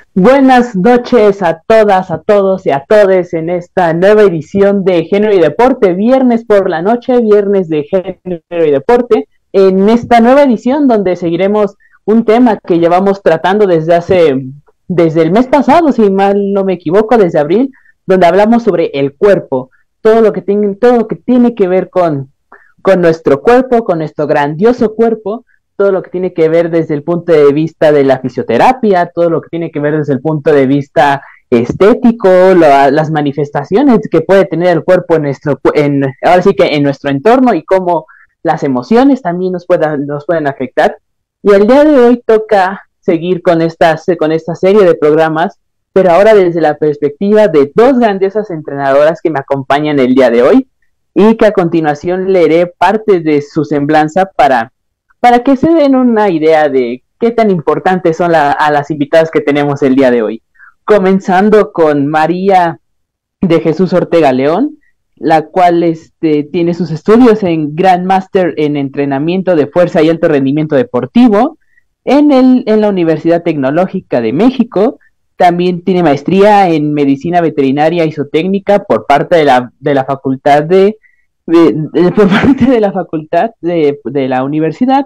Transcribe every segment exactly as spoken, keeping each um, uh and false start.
Buenas noches a todas, a todos y a todes en esta nueva edición de Género y Deporte, viernes por la noche, viernes de Género y Deporte, en esta nueva edición donde seguiremos un tema que llevamos tratando desde hace, desde el mes pasado, si mal no me equivoco, desde abril, donde hablamos sobre el cuerpo, todo lo que tiene, todo lo que tiene que ver con, con nuestro cuerpo, con nuestro grandioso cuerpo, todo lo que tiene que ver desde el punto de vista de la fisioterapia, todo lo que tiene que ver desde el punto de vista estético, lo, las manifestaciones que puede tener el cuerpo en nuestro, en, ahora sí que en nuestro entorno y cómo las emociones también nos puedan, nos pueden afectar. Y el día de hoy toca seguir con esta, con esta serie de programas, pero ahora desde la perspectiva de dos grandiosas entrenadoras que me acompañan el día de hoy y que a continuación leeré parte de su semblanza para para que se den una idea de qué tan importantes son la, a las invitadas que tenemos el día de hoy. Comenzando con María de Jesús Ortega León, la cual este, tiene sus estudios en Grand Master en entrenamiento de fuerza y alto rendimiento deportivo en, el, en la Universidad Tecnológica de México. También tiene maestría en medicina veterinaria isotécnica por parte de la, de la facultad de De, de, por parte de la facultad de, de la universidad,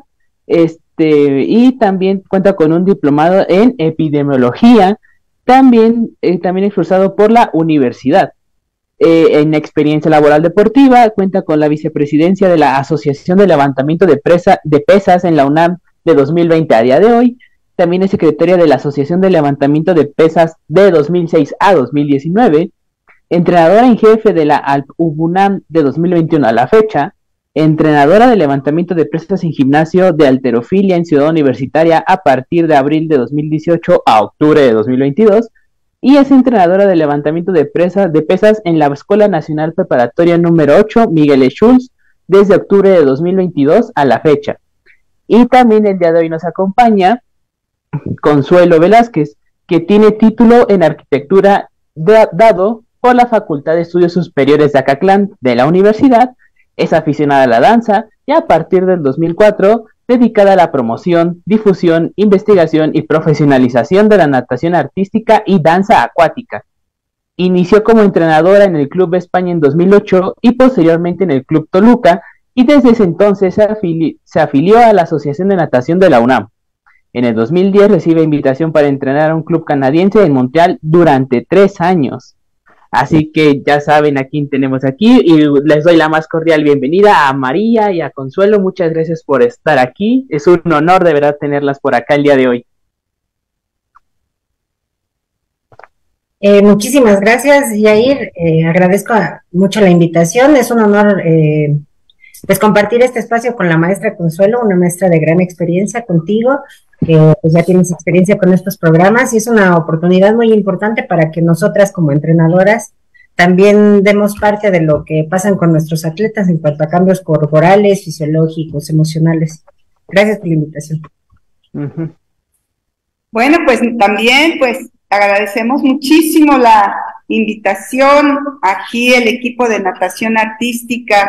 este, y también cuenta con un diplomado en epidemiología, también, eh, también expulsado por la universidad. Eh, en experiencia laboral deportiva, cuenta con la vicepresidencia de la Asociación de Levantamiento de, presa, de Pesas en la UNAM de dos mil veinte a día de hoy. También es secretaria de la Asociación de Levantamiento de Pesas de dos mil seis a dos mil diecinueve, entrenadora en jefe de la A L P U N A M de dos mil veintiuno a la fecha, entrenadora de levantamiento de pesas en gimnasio de halterofilia en Ciudad Universitaria a partir de abril de dos mil dieciocho a octubre de dos mil veintidós, y es entrenadora de levantamiento de, presa, de pesas en la Escuela Nacional Preparatoria número ocho Miguel E. Schulz desde octubre de dos mil veintidós a la fecha. Y también el día de hoy nos acompaña Consuelo Velázquez, que tiene título en arquitectura de, dado por la Facultad de Estudios Superiores de Acatlán de la universidad, es aficionada a la danza y a partir del dos mil cuatro dedicada a la promoción, difusión, investigación y profesionalización de la natación artística y danza acuática. Inició como entrenadora en el Club España en dos mil ocho y posteriormente en el Club Toluca, y desde ese entonces se, afili se afilió a la Asociación de Natación de la UNAM. En el dos mil diez recibe invitación para entrenar a un club canadiense en Montreal durante tres años. Así que ya saben a quién tenemos aquí y les doy la más cordial bienvenida a María y a Consuelo. Muchas gracias por estar aquí. Es un honor de verdad tenerlas por acá el día de hoy. Eh, muchísimas gracias, Yair. Eh, agradezco mucho la invitación. Es un honor eh, pues compartir este espacio con la maestra Consuelo, una maestra de gran experiencia contigo, que pues ya tienes experiencia con estos programas y es una oportunidad muy importante para que nosotras como entrenadoras también demos parte de lo que pasan con nuestros atletas en cuanto a cambios corporales, fisiológicos, emocionales. Gracias por la invitación. Uh-huh. Bueno, pues también pues agradecemos muchísimo la invitación aquí el equipo de natación artística.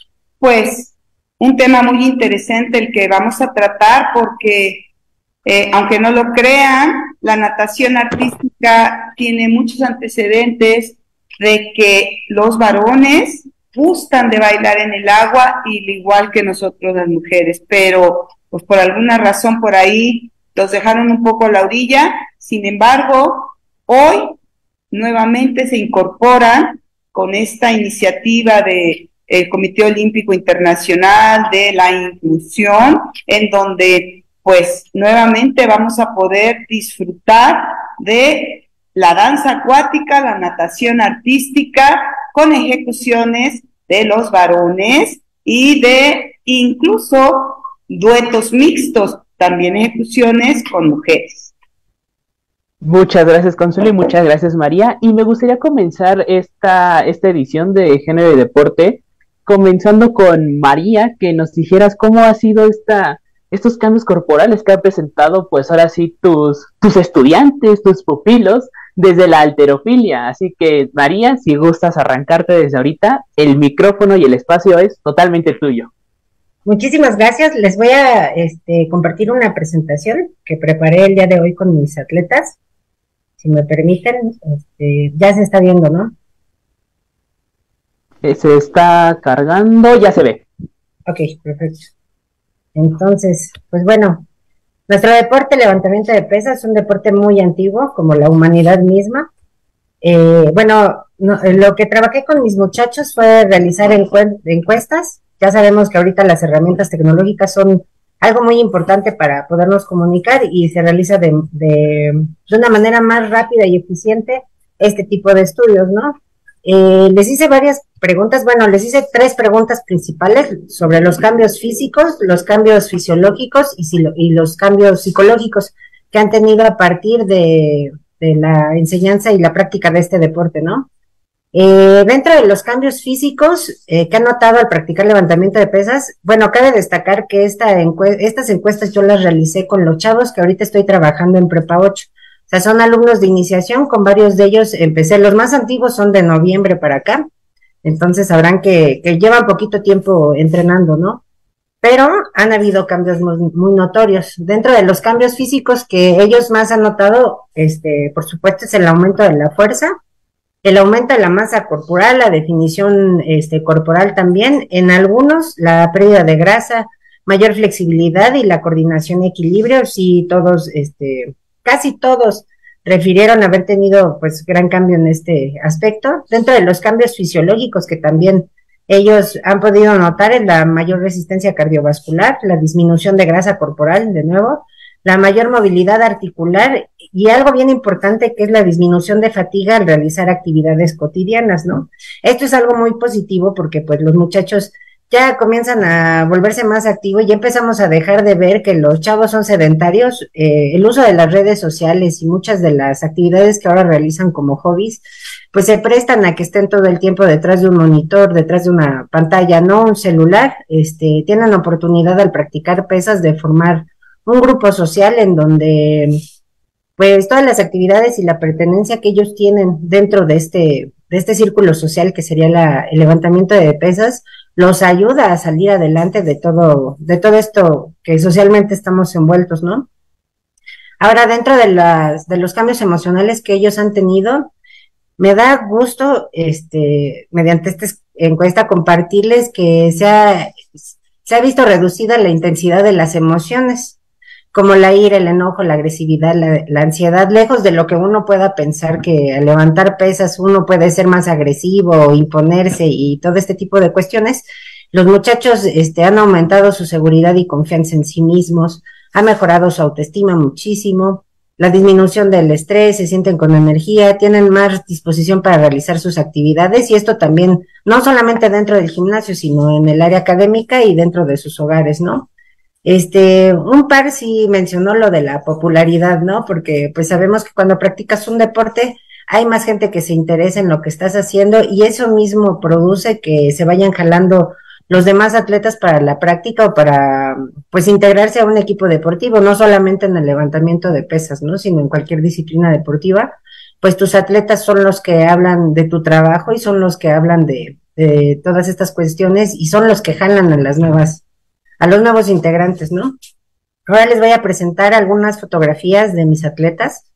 Pues un tema muy interesante el que vamos a tratar porque, eh, aunque no lo crean, la natación artística tiene muchos antecedentes de que los varones gustan de bailar en el agua, y al igual que nosotros las mujeres, pero pues por alguna razón por ahí los dejaron un poco a la orilla. Sin embargo, hoy nuevamente se incorporan con esta iniciativa de el Comité Olímpico Internacional de la Inclusión, en donde pues nuevamente vamos a poder disfrutar de la danza acuática, la natación artística, con ejecuciones de los varones y de incluso duetos mixtos, también ejecuciones con mujeres. Muchas gracias, Consuelo, y muchas gracias, María. Y me gustaría comenzar esta, esta edición de Género y Deporte comenzando con María, que nos dijeras cómo ha sido esta, estos cambios corporales que ha presentado, pues ahora sí, tus, tus estudiantes, tus pupilos, desde la halterofilia. Así que, María, si gustas arrancarte desde ahorita, el micrófono y el espacio es totalmente tuyo. Muchísimas gracias. Les voy a este, compartir una presentación que preparé el día de hoy con mis atletas. si me permiten, este, ya se está viendo, ¿no? Eh, Se está cargando, ya se ve. Ok, perfecto. Entonces, pues bueno, nuestro deporte, levantamiento de pesas, es un deporte muy antiguo, como la humanidad misma. Eh, bueno, no, eh, lo que trabajé con mis muchachos fue realizar encue- encuestas. Ya sabemos que ahorita las herramientas tecnológicas son algo muy importante para podernos comunicar y se realiza de, de, de una manera más rápida y eficiente este tipo de estudios, ¿no? Eh, les hice varias preguntas, bueno, les hice tres preguntas principales sobre los cambios físicos, los cambios fisiológicos y, si lo, y los cambios psicológicos que han tenido a partir de, de la enseñanza y la práctica de este deporte, ¿no? Eh, dentro de los cambios físicos eh, que han notado al practicar levantamiento de pesas, bueno, cabe destacar que esta encue estas encuestas yo las realicé con los chavos que ahorita estoy trabajando en Prepa ocho. O sea, son alumnos de iniciación, con varios de ellos empecé, los más antiguos son de noviembre para acá, entonces sabrán que, que llevan poquito tiempo entrenando, ¿no? Pero han habido cambios muy, muy notorios. Dentro de los cambios físicos que ellos más han notado, este, por supuesto, es el aumento de la fuerza, el aumento de la masa corporal, la definición este, corporal también, en algunos la pérdida de grasa, mayor flexibilidad y la coordinación y equilibrio, sí todos, este, casi todos refirieron haber tenido pues gran cambio en este aspecto. Dentro de los cambios fisiológicos que también ellos han podido notar es la mayor resistencia cardiovascular, la disminución de grasa corporal, de nuevo, la mayor movilidad articular y algo bien importante que es la disminución de fatiga al realizar actividades cotidianas, ¿no? Esto es algo muy positivo porque pues los muchachos ya comienzan a volverse más activos y ya empezamos a dejar de ver que los chavos son sedentarios, eh, el uso de las redes sociales y muchas de las actividades que ahora realizan como hobbies, pues se prestan a que estén todo el tiempo detrás de un monitor, detrás de una pantalla, no un celular, este, tienen oportunidad al practicar pesas de formar un grupo social en donde pues todas las actividades y la pertenencia que ellos tienen dentro de este, de este círculo social que sería la, el levantamiento de pesas, los ayuda a salir adelante de todo, de todo esto que socialmente estamos envueltos, ¿no? Ahora, dentro de las, de los cambios emocionales que ellos han tenido, me da gusto, este, mediante esta encuesta, compartirles que se ha, se ha visto reducida la intensidad de las emociones, como la ira, el enojo, la agresividad, la, la ansiedad, lejos de lo que uno pueda pensar que al levantar pesas uno puede ser más agresivo, imponerse y todo este tipo de cuestiones. Los muchachos este, han aumentado su seguridad y confianza en sí mismos, ha mejorado su autoestima muchísimo, la disminución del estrés, se sienten con energía, tienen más disposición para realizar sus actividades y esto también, no solamente dentro del gimnasio, sino en el área académica y dentro de sus hogares, ¿no? Este, un par sí mencionó lo de la popularidad, ¿no? Porque pues sabemos que cuando practicas un deporte hay más gente que se interesa en lo que estás haciendo y eso mismo produce que se vayan jalando los demás atletas para la práctica o para pues integrarse a un equipo deportivo, no solamente en el levantamiento de pesas, ¿no? Sino en cualquier disciplina deportiva, pues tus atletas son los que hablan de tu trabajo y son los que hablan de, de todas estas cuestiones y son los que jalan a las nuevas a los nuevos integrantes, ¿no? Ahora les voy a presentar algunas fotografías de mis atletas.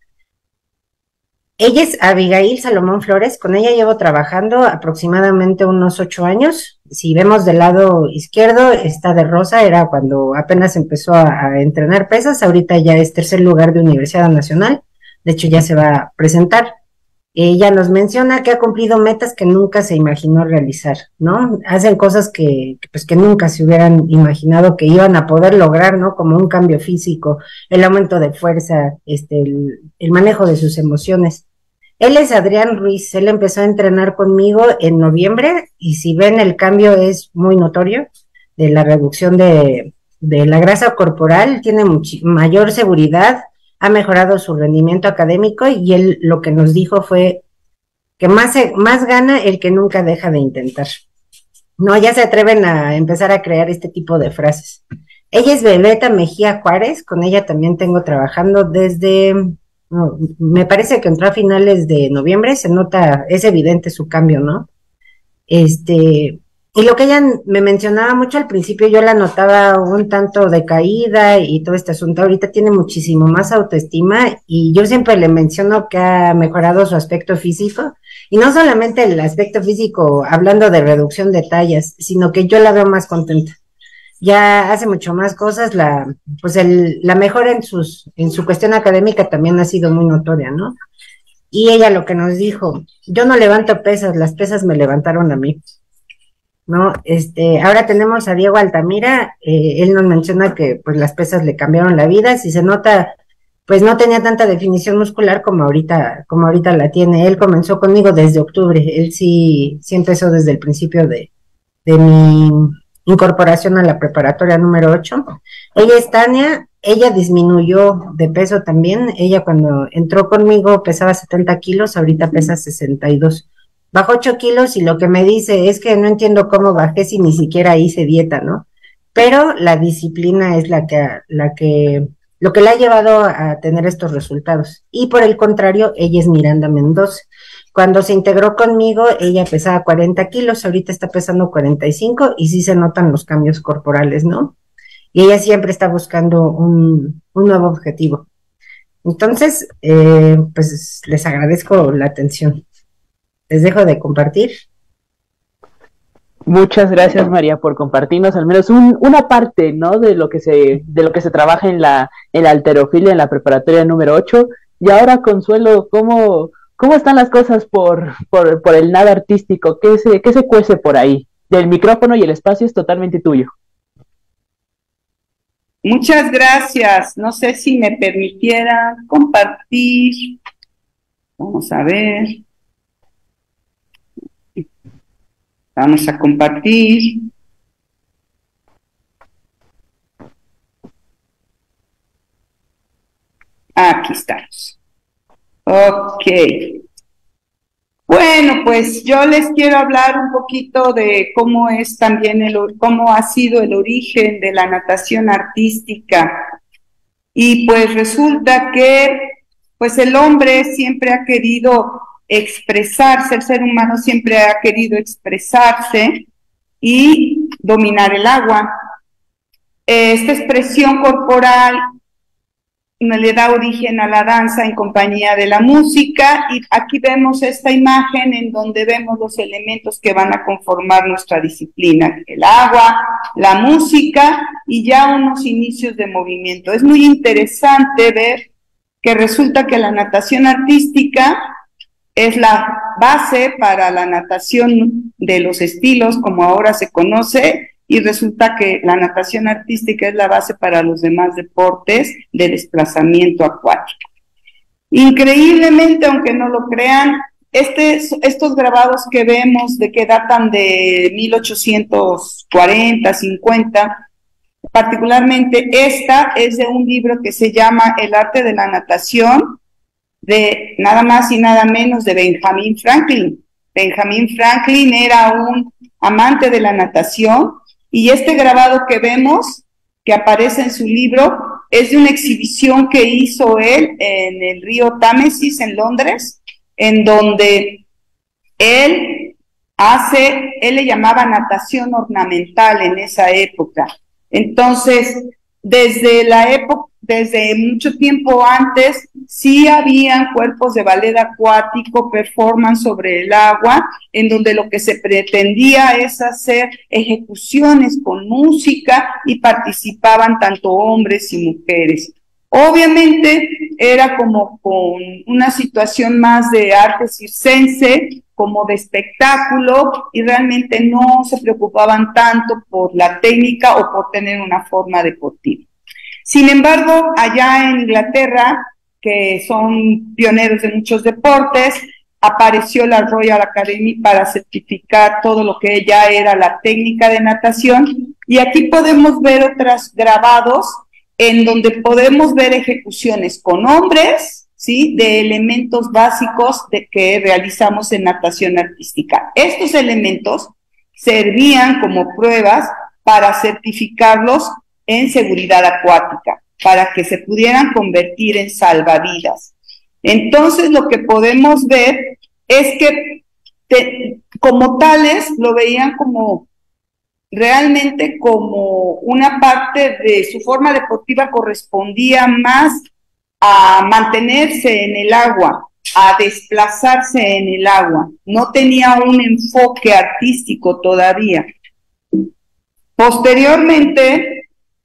Ella es Abigail Salomón Flores, con ella llevo trabajando aproximadamente unos ocho años. Si vemos del lado izquierdo, está de rosa, era cuando apenas empezó a, a entrenar pesas, ahorita ya es tercer lugar de Universidad Nacional, de hecho ya se va a presentar. Ella nos menciona que ha cumplido metas que nunca se imaginó realizar, ¿no? Hacen cosas que, que, pues, que nunca se hubieran imaginado que iban a poder lograr, ¿no? Como un cambio físico, el aumento de fuerza, este, el, el manejo de sus emociones. Él es Adrián Ruiz, él empezó a entrenar conmigo en noviembre y si ven el cambio es muy notorio de la reducción de, de la grasa corporal, tiene mayor seguridad, ha mejorado su rendimiento académico y él lo que nos dijo fue que más, más gana el que nunca deja de intentar. No, ya se atreven a empezar a crear este tipo de frases. Ella es Violeta Mejía Juárez, con ella también tengo trabajando desde, no, me parece que entró a finales de noviembre, se nota, es evidente su cambio, ¿no? Este, Y lo que ella me mencionaba mucho al principio, yo la notaba un tanto decaída y todo este asunto. Ahorita tiene muchísimo más autoestima y yo siempre le menciono que ha mejorado su aspecto físico. Y no solamente el aspecto físico, hablando de reducción de tallas, sino que yo la veo más contenta. Ya hace mucho más cosas, la, pues el, la mejora en sus, en su cuestión académica también ha sido muy notoria, ¿no? Y ella lo que nos dijo, yo no levanto pesas, las pesas me levantaron a mí. ¿No? Este, ahora tenemos a Diego Altamira, eh, él nos menciona que pues las pesas le cambiaron la vida, si se nota, pues no tenía tanta definición muscular como ahorita, como ahorita la tiene. Él comenzó conmigo desde octubre, él sí, sí empezó desde el principio de, de mi incorporación a la preparatoria número ocho. Ella es Tania, ella disminuyó de peso también, ella cuando entró conmigo pesaba setenta kilos, ahorita pesa sesenta y dos. Bajó ocho kilos y lo que me dice es que no entiendo cómo bajé si ni siquiera hice dieta, ¿no? Pero la disciplina es la que, la que, lo que la ha llevado a tener estos resultados. Y por el contrario, ella es Miranda Mendoza. Cuando se integró conmigo, ella pesaba cuarenta kilos, ahorita está pesando cuarenta y cinco y sí se notan los cambios corporales, ¿no? Y ella siempre está buscando un, un nuevo objetivo. Entonces, eh, pues les agradezco la atención. Les dejo de compartir. Muchas gracias, María, por compartirnos al menos un, una parte, ¿no? De lo que se, de lo que se trabaja en la, en la halterofilia, en la preparatoria número ocho. Y ahora, Consuelo, ¿cómo, cómo están las cosas por, por, por el nado artístico? ¿Qué se, qué se cuece por ahí? Del micrófono y el espacio es totalmente tuyo. Muchas gracias. No sé si me permitiera compartir. Vamos a ver. Vamos a compartir. Aquí estamos. Ok. Bueno, pues yo les quiero hablar un poquito de cómo es también el, cómo ha sido el origen de la natación artística. Y pues resulta que pues el hombre siempre ha querido expresarse, el ser humano siempre ha querido expresarse y dominar el agua. Esta expresión corporal le da origen a la danza en compañía de la música, y aquí vemos esta imagen en donde vemos los elementos que van a conformar nuestra disciplina: el agua, la música y ya unos inicios de movimiento. Es muy interesante ver que resulta que la natación artística es la base para la natación de los estilos, como ahora se conoce, y resulta que la natación artística es la base para los demás deportes de desplazamiento acuático. Increíblemente, aunque no lo crean, este, estos grabados que vemos, de que datan de mil ochocientos cuarenta, cincuenta, particularmente esta es de un libro que se llama El arte de la natación, de nada más y nada menos de Benjamin Franklin. Benjamin Franklin era un amante de la natación, y este grabado que vemos, que aparece en su libro, es de una exhibición que hizo él en el río Támesis, en Londres, en donde él hace, él le llamaba natación ornamental en esa época. Entonces, desde la época, desde mucho tiempo antes, sí habían cuerpos de ballet acuático, performance sobre el agua, en donde lo que se pretendía es hacer ejecuciones con música y participaban tanto hombres y mujeres. Obviamente era como con una situación más de arte circense, como de espectáculo, y realmente no se preocupaban tanto por la técnica o por tener una forma deportiva. Sin embargo, allá en Inglaterra, que son pioneros de muchos deportes, apareció la Royal Academy para certificar todo lo que ya era la técnica de natación, y aquí podemos ver otros grabados en donde podemos ver ejecuciones con hombres, ¿sí?, de elementos básicos de que realizamos en natación artística. Estos elementos servían como pruebas para certificarlos en seguridad acuática, para que se pudieran convertir en salvavidas. Entonces, lo que podemos ver es que te, como tales lo veían como realmente como una parte de su forma deportiva correspondía más a mantenerse en el agua, a desplazarse en el agua, no tenía un enfoque artístico todavía. Posteriormente,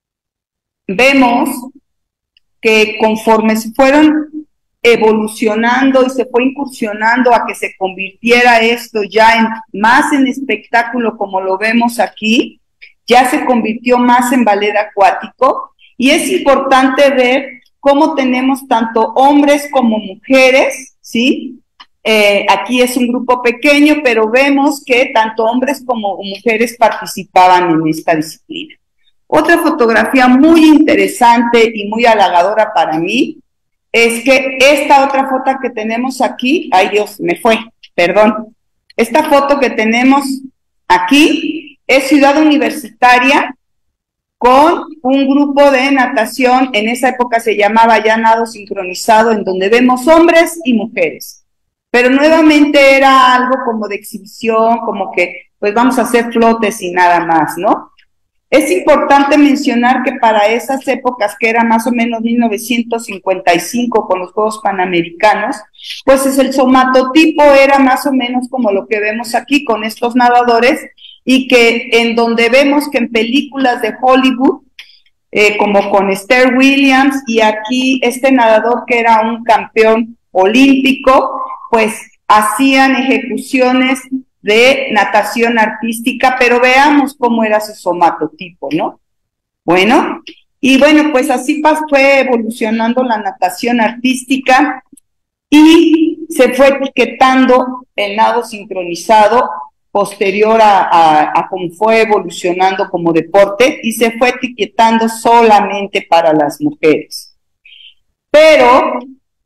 vemos que conforme se fueron evolucionando y se fue incursionando a que se convirtiera esto ya en más en espectáculo como lo vemos aquí, ya se convirtió más en ballet acuático, y es importante ver cómo tenemos tanto hombres como mujeres, ¿sí? Eh, aquí es un grupo pequeño, pero vemos que tanto hombres como mujeres participaban en esta disciplina. Otra fotografía muy interesante y muy halagadora para mí es que esta otra foto que tenemos aquí, ay Dios, me fue, perdón, esta foto que tenemos aquí es Ciudad Universitaria con un grupo de natación, en esa época se llamaba ya nado sincronizado, en donde vemos hombres y mujeres, pero nuevamente era algo como de exhibición, como que pues vamos a hacer flotes y nada más, ¿no? Es importante mencionar que para esas épocas, que era más o menos mil novecientos cincuenta y cinco con los Juegos Panamericanos, pues es el somatotipo era más o menos como lo que vemos aquí con estos nadadores, y que en donde vemos que en películas de Hollywood, eh, como con Esther Williams, y aquí este nadador que era un campeón olímpico, pues hacían ejecuciones de natación artística, pero veamos cómo era su somatotipo, ¿no? Bueno, y bueno, pues así fue evolucionando la natación artística y se fue etiquetando el nado sincronizado posterior a, a, a cómo fue evolucionando como deporte, y se fue etiquetando solamente para las mujeres. Pero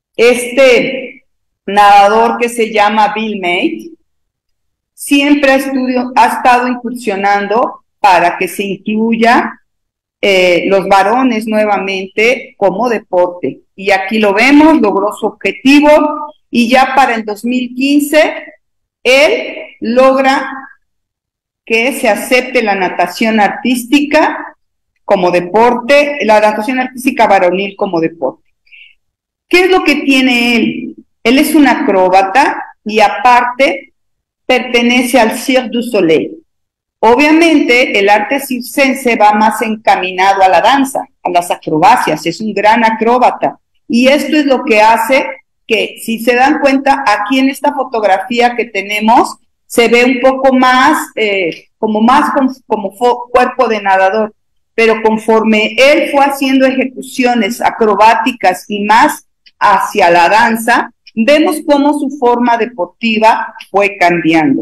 este nadador que se llama Bill May, siempre ha, estudio, ha estado incursionando para que se incluya eh, los varones nuevamente como deporte. Y aquí lo vemos, logró su objetivo, y ya para el dos mil quince, él logra que se acepte la natación artística como deporte, la natación artística varonil como deporte. ¿Qué es lo que tiene él? Él es un acróbata y aparte pertenece al Cirque du Soleil. Obviamente el arte circense va más encaminado a la danza, a las acrobacias, es un gran acróbata, y esto es lo que hace que, si se dan cuenta, aquí en esta fotografía que tenemos, se ve un poco más, eh, como más como, como cuerpo de nadador, pero conforme él fue haciendo ejecuciones acrobáticas y más hacia la danza, vemos cómo su forma deportiva fue cambiando.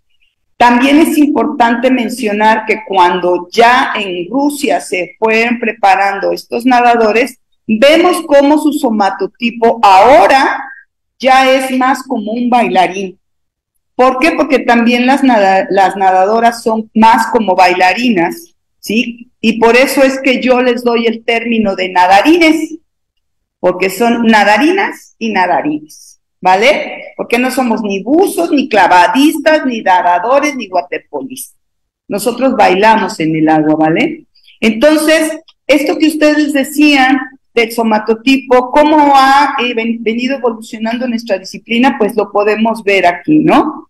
También es importante mencionar que cuando ya en Rusia se fueron preparando estos nadadores, vemos cómo su somatotipo ahora ya es más como un bailarín. ¿Por qué? Porque también las, nada, las nadadoras son más como bailarinas, ¿sí? Y por eso es que yo les doy el término de nadarines, porque son nadarinas y nadarines, ¿vale? Porque no somos ni buzos, ni clavadistas, ni nadadores, ni waterpolistas. Nosotros bailamos en el agua, ¿vale? Entonces, esto que ustedes decían del somatotipo, cómo ha eh, venido evolucionando nuestra disciplina, pues lo podemos ver aquí, ¿no?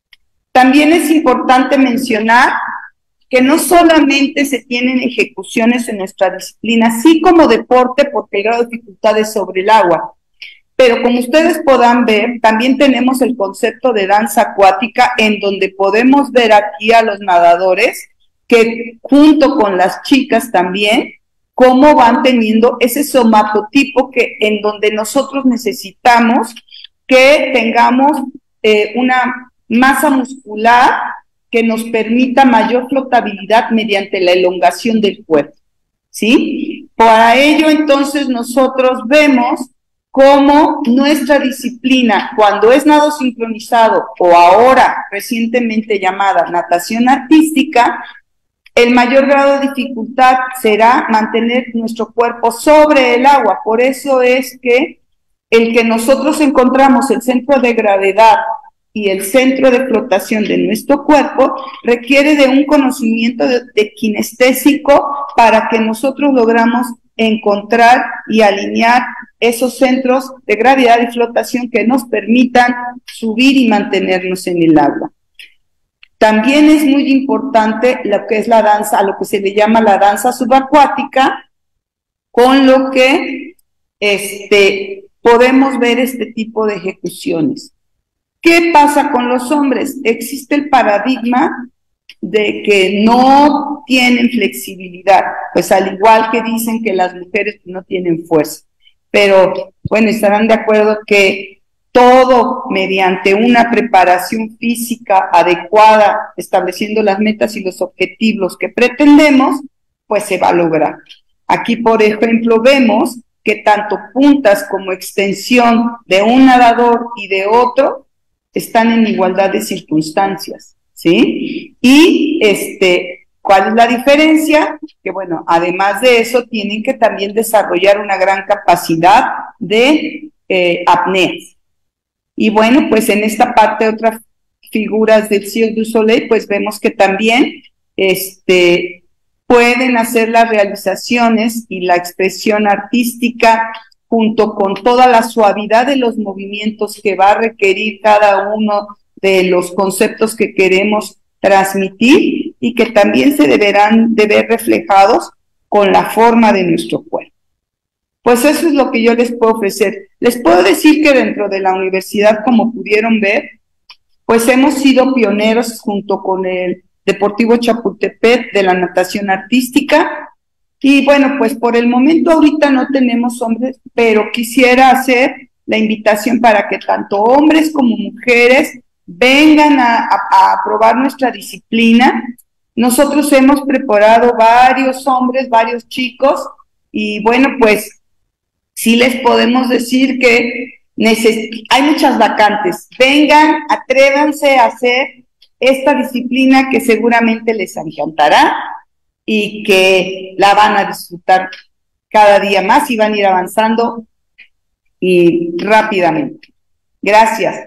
También es importante mencionar que no solamente se tienen ejecuciones en nuestra disciplina, sí como deporte, porque el grado de dificultad es sobre el agua, pero como ustedes podrán ver, también tenemos el concepto de danza acuática, en donde podemos ver aquí a los nadadores, que junto con las chicas también, cómo van teniendo ese somatotipo que en donde nosotros necesitamos que tengamos eh, una masa muscular que nos permita mayor flotabilidad mediante la elongación del cuerpo, ¿sí? Para ello, entonces, nosotros vemos cómo nuestra disciplina, cuando es nado sincronizado o ahora recientemente llamada natación artística, el mayor grado de dificultad será mantener nuestro cuerpo sobre el agua. Por eso es que el que nosotros encontramos el centro de gravedad y el centro de flotación de nuestro cuerpo requiere de un conocimiento de, de kinestésico para que nosotros logramos encontrar y alinear esos centros de gravedad y flotación que nos permitan subir y mantenernos en el agua. También es muy importante lo que es la danza, lo que se le llama la danza subacuática, con lo que este, podemos ver este tipo de ejecuciones. ¿Qué pasa con los hombres? Existe el paradigma de que no tienen flexibilidad, pues al igual que dicen que las mujeres no tienen fuerza, pero bueno, estarán de acuerdo que todo mediante una preparación física adecuada, estableciendo las metas y los objetivos que pretendemos, pues se va a lograr. Aquí, por ejemplo, vemos que tanto puntas como extensión de un nadador y de otro están en igualdad de circunstancias, ¿sí? Y, este, ¿cuál es la diferencia? Que, bueno, además de eso, tienen que también desarrollar una gran capacidad de eh, apnea. Y bueno, pues en esta parte, otras figuras del Cirque du Soleil, pues vemos que también este, pueden hacer las realizaciones y la expresión artística junto con toda la suavidad de los movimientos que va a requerir cada uno de los conceptos que queremos transmitir y que también se deberán de ver reflejados con la forma de nuestro cuerpo. Pues eso es lo que yo les puedo ofrecer. Les puedo decir que dentro de la universidad, como pudieron ver, pues hemos sido pioneros junto con el Deportivo Chapultepec de la natación artística. Y bueno, pues por el momento ahorita no tenemos hombres, pero quisiera hacer la invitación para que tanto hombres como mujeres vengan a, a, a probar nuestra disciplina. Nosotros hemos preparado varios hombres, varios chicos, y bueno, pues sí les podemos decir que hay muchas vacantes. Vengan, atrévanse a hacer esta disciplina que seguramente les encantará y que la van a disfrutar cada día más y van a ir avanzando y rápidamente. Gracias.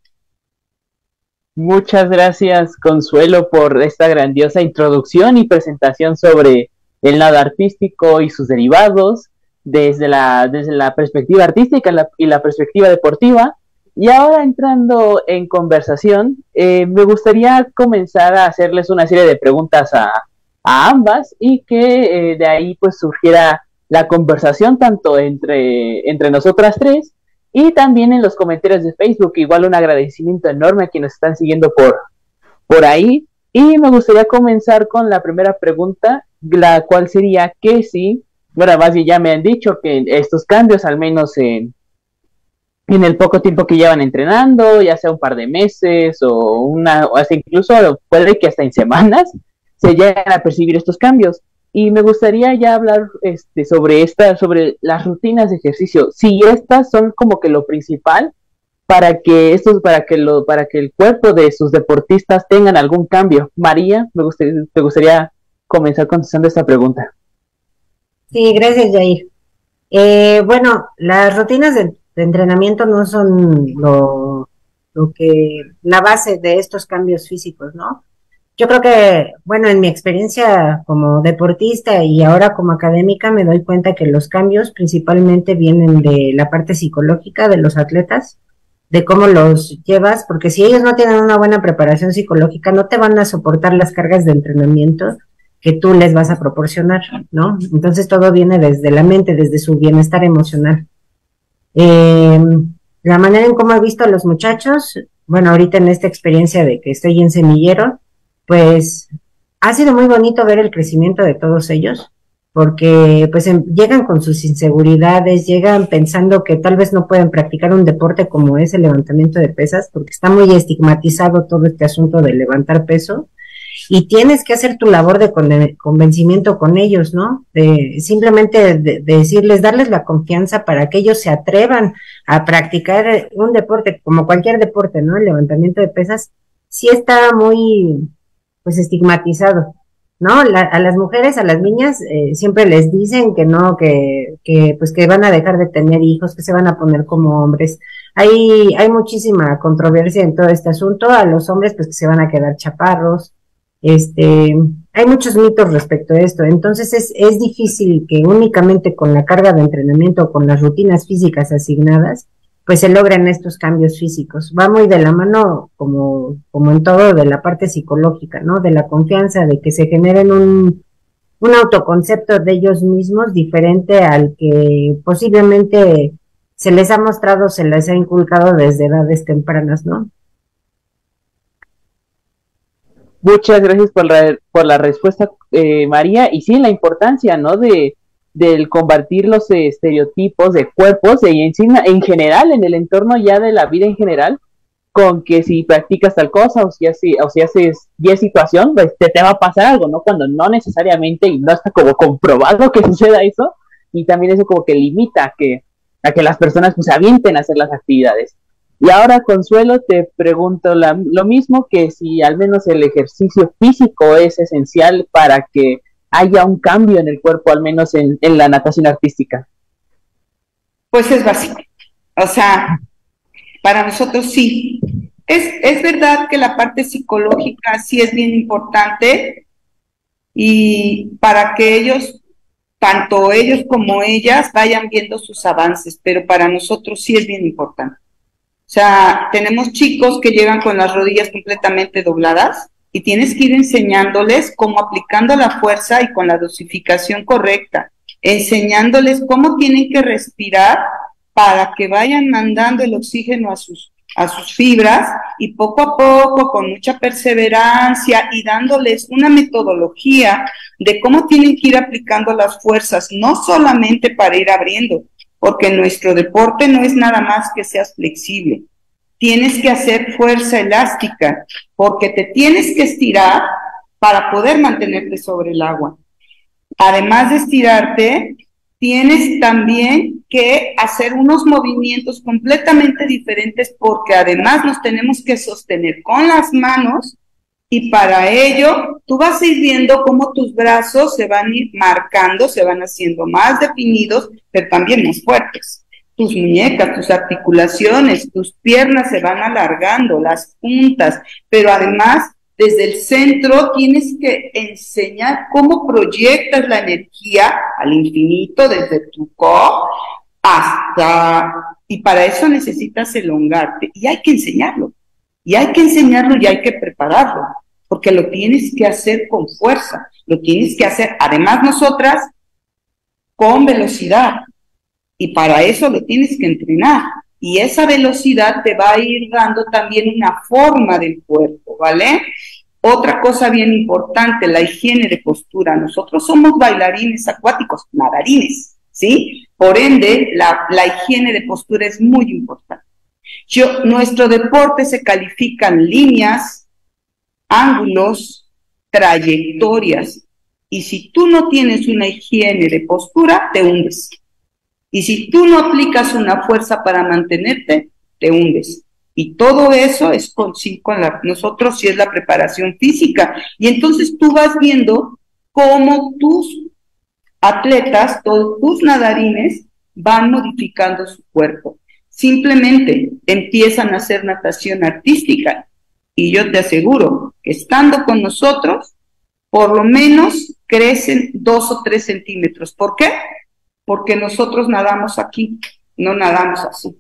Muchas gracias, Consuelo, por esta grandiosa introducción y presentación sobre el nado artístico y sus derivados, desde la, desde la perspectiva artística la, y la perspectiva deportiva. Y ahora entrando en conversación, eh, me gustaría comenzar a hacerles una serie de preguntas a, a ambas y que eh, de ahí pues surgiera la conversación tanto entre, entre nosotras tres y también en los comentarios de Facebook. Igual un agradecimiento enorme a quienes están siguiendo por, por ahí. Y me gustaría comenzar con la primera pregunta, la cual sería que si, bueno, más bien ya me han dicho que estos cambios, al menos en, en el poco tiempo que llevan entrenando, ya sea un par de meses o una, o hasta incluso puede que hasta en semanas, se llegan a percibir estos cambios. Y me gustaría ya hablar este, sobre esta, sobre las rutinas de ejercicio, si estas son como que lo principal para que estos, para que lo, para que el cuerpo de sus deportistas tengan algún cambio. María, me gustaría, me gustaría comenzar contestando esta pregunta. Sí, gracias, Yair. Eh, bueno, las rutinas de, de entrenamiento no son lo, lo que, la base de estos cambios físicos, ¿no? Yo creo que, bueno, en mi experiencia como deportista y ahora como académica me doy cuenta que los cambios principalmente vienen de la parte psicológica de los atletas, de cómo los llevas, porque si ellos no tienen una buena preparación psicológica, no te van a soportar las cargas de entrenamiento que tú les vas a proporcionar, ¿no? Entonces todo viene desde la mente, desde su bienestar emocional. Eh, la manera en cómo he visto a los muchachos, bueno, ahorita en esta experiencia de que estoy en semillero, pues ha sido muy bonito ver el crecimiento de todos ellos, porque pues en, llegan con sus inseguridades, llegan pensando que tal vez no pueden practicar un deporte como es el levantamiento de pesas, porque está muy estigmatizado todo este asunto de levantar peso, y tienes que hacer tu labor de convencimiento con ellos, ¿no? De, simplemente de, de decirles, darles la confianza para que ellos se atrevan a practicar un deporte, como cualquier deporte, ¿no? El levantamiento de pesas sí está muy, pues, estigmatizado, ¿no? La, a las mujeres, a las niñas, eh, siempre les dicen que no, que, que, pues, que van a dejar de tener hijos, que se van a poner como hombres, hay, hay muchísima controversia en todo este asunto. A los hombres pues que se van a quedar chaparros, este, hay muchos mitos respecto a esto. Entonces es, es difícil que únicamente con la carga de entrenamiento o con las rutinas físicas asignadas pues se logren estos cambios físicos. Va muy de la mano, como, como en todo, de la parte psicológica, ¿no? De la confianza, de que se generen un, un autoconcepto de ellos mismos diferente al que posiblemente se les ha mostrado, se les ha inculcado desde edades tempranas, ¿no? Muchas gracias por la, por la respuesta, eh, María. Y sí, la importancia, ¿no? De del combatir los eh, estereotipos de cuerpos y encima, en general, en el entorno ya de la vida en general, con que si practicas tal cosa o si, hace, o si haces diez situación, pues te, te va a pasar algo, ¿no? Cuando no necesariamente y no está como comprobado que suceda eso, y también eso como que limita a que, a que las personas pues se avienten a hacer las actividades. Y ahora, Consuelo, te pregunto la, lo mismo, que si al menos el ejercicio físico es esencial para que haya un cambio en el cuerpo, al menos en, en la natación artística. Pues es básico. O sea, para nosotros sí. Es, es verdad que la parte psicológica sí es bien importante y para que ellos, tanto ellos como ellas, vayan viendo sus avances, pero para nosotros sí es bien importante. O sea, tenemos chicos que llegan con las rodillas completamente dobladas y tienes que ir enseñándoles cómo aplicando la fuerza y con la dosificación correcta, enseñándoles cómo tienen que respirar para que vayan mandando el oxígeno a sus, a sus fibras y poco a poco, con mucha perseverancia y dándoles una metodología de cómo tienen que ir aplicando las fuerzas, no solamente para ir abriendo, porque nuestro deporte no es nada más que seas flexible. Tienes que hacer fuerza elástica, porque te tienes que estirar para poder mantenerte sobre el agua. Además de estirarte, tienes también que hacer unos movimientos completamente diferentes, porque además nos tenemos que sostener con las manos, y para ello tú vas a ir viendo cómo tus brazos se van a ir marcando, se van haciendo más definidos, pero también más fuertes. Tus muñecas, tus articulaciones, tus piernas se van alargando, las puntas, pero además desde el centro tienes que enseñar cómo proyectas la energía al infinito desde tu core hasta... Y para eso necesitas elongarte y hay que enseñarlo, y hay que enseñarlo y hay que prepararlo, porque lo tienes que hacer con fuerza, lo tienes que hacer, además nosotras, con velocidad. Y para eso lo tienes que entrenar. Y esa velocidad te va a ir dando también una forma del cuerpo, ¿vale? Otra cosa bien importante, la higiene de postura. Nosotros somos bailarines acuáticos, nadarines, ¿sí? Por ende, la, la higiene de postura es muy importante. Yo, nuestro deporte se califican líneas, ángulos, trayectorias. Y si tú no tienes una higiene de postura, te hundes. Y si tú no aplicas una fuerza para mantenerte, te hundes. Y todo eso es con, sí, con la, nosotros sí es la preparación física. Y entonces tú vas viendo cómo tus atletas, todos tus nadarines, van modificando su cuerpo. Simplemente empiezan a hacer natación artística. Y yo te aseguro que estando con nosotros, por lo menos crecen dos o tres centímetros. ¿Por qué? Porque nosotros nadamos aquí, no nadamos así.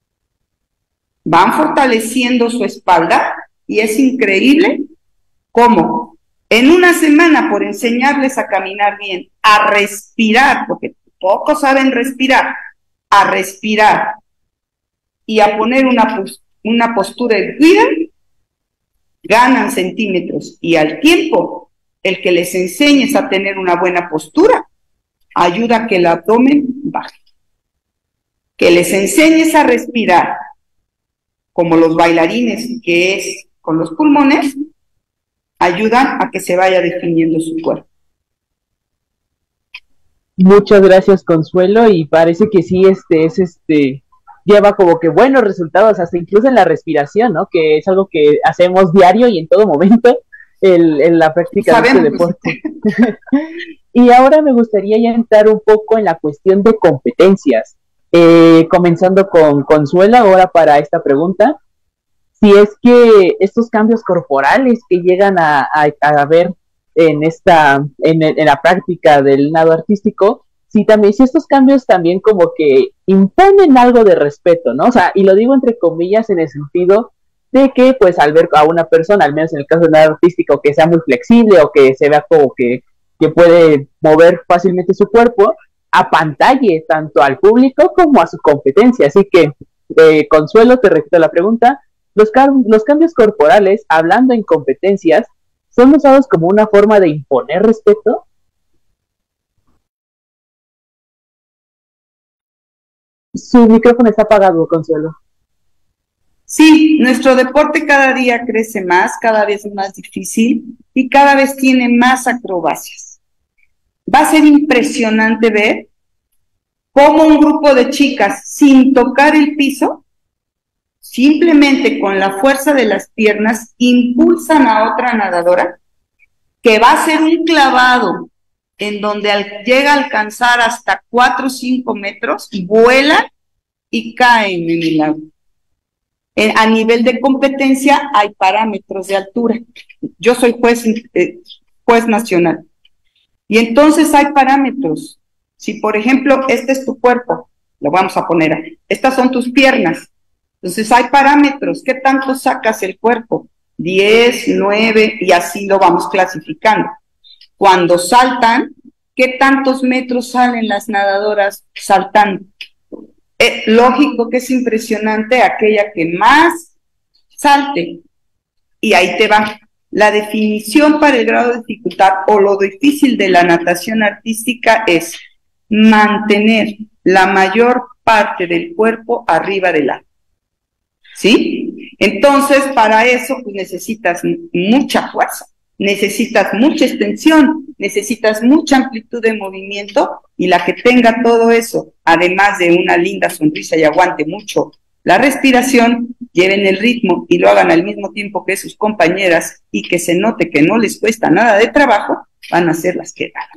Van fortaleciendo su espalda y es increíble cómo en una semana, por enseñarles a caminar bien, a respirar, porque pocos saben respirar, a respirar y a poner una, una postura erguida, ganan centímetros. Y al tiempo, el que les enseñes a tener una buena postura, ayuda a que el abdomen baje. Que les enseñes a respirar, como los bailarines, que es con los pulmones, ayudan a que se vaya definiendo su cuerpo. Muchas gracias, Consuelo, y parece que sí, este, es este, lleva como que buenos resultados, hasta incluso en la respiración, ¿no? Que es algo que hacemos diario y en todo momento, el, en la práctica Sabemos. de este deporte. Y ahora me gustaría ya entrar un poco en la cuestión de competencias. Eh, comenzando con Consuelo ahora para esta pregunta, si es que estos cambios corporales que llegan a, a, a ver en esta, en, en la práctica del nado artístico, si también, si estos cambios también como que imponen algo de respeto, ¿no? O sea, y lo digo entre comillas en el sentido de que, pues, al ver a una persona, al menos en el caso del nado artístico, que sea muy flexible o que se vea como que, que puede mover fácilmente su cuerpo, apantalle tanto al público como a su competencia. Así que, eh, Consuelo, te repito la pregunta, los, los cambios corporales, hablando en competencias, ¿son usados como una forma de imponer respeto? Su micrófono está apagado, Consuelo. Sí, nuestro deporte cada día crece más, cada vez es más difícil y cada vez tiene más acrobacias. Va a ser impresionante ver cómo un grupo de chicas, sin tocar el piso, simplemente con la fuerza de las piernas, impulsan a otra nadadora que va a hacer un clavado en donde al, llega a alcanzar hasta cuatro o cinco metros, y vuelan y caen en el agua. Eh, a nivel de competencia hay parámetros de altura. Yo soy juez, eh, juez nacional. Y entonces hay parámetros. Si, por ejemplo, este es tu cuerpo, lo vamos a poner ahí. Estas son tus piernas. Entonces hay parámetros. ¿Qué tanto sacas el cuerpo? diez, nueve, y así lo vamos clasificando. Cuando saltan, ¿qué tantos metros salen las nadadoras saltando? Es lógico que es impresionante aquella que más salte. Y ahí te va. La definición para el grado de dificultad o lo difícil de la natación artística es mantener la mayor parte del cuerpo arriba del agua. ¿Sí? Entonces, para eso pues, necesitas mucha fuerza, necesitas mucha extensión, necesitas mucha amplitud de movimiento, y la que tenga todo eso, además de una linda sonrisa y aguante mucho la respiración, lleven el ritmo y lo hagan al mismo tiempo que sus compañeras, y que se note que no les cuesta nada de trabajo, van a ser las que ganan.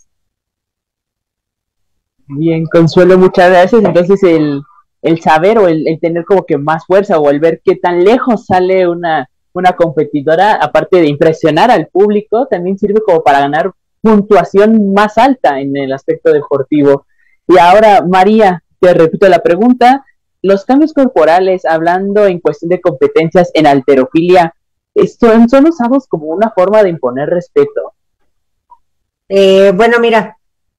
Bien, Consuelo, muchas gracias. Entonces el, el saber o el, el tener como que más fuerza o el ver qué tan lejos sale una, una competidora, aparte de impresionar al público, también sirve como para ganar puntuación más alta en el aspecto deportivo. Y ahora, María, te repito la pregunta, los cambios corporales, hablando en cuestión de competencias en halterofilia, ¿son, son usados como una forma de imponer respeto? Eh, bueno, mira,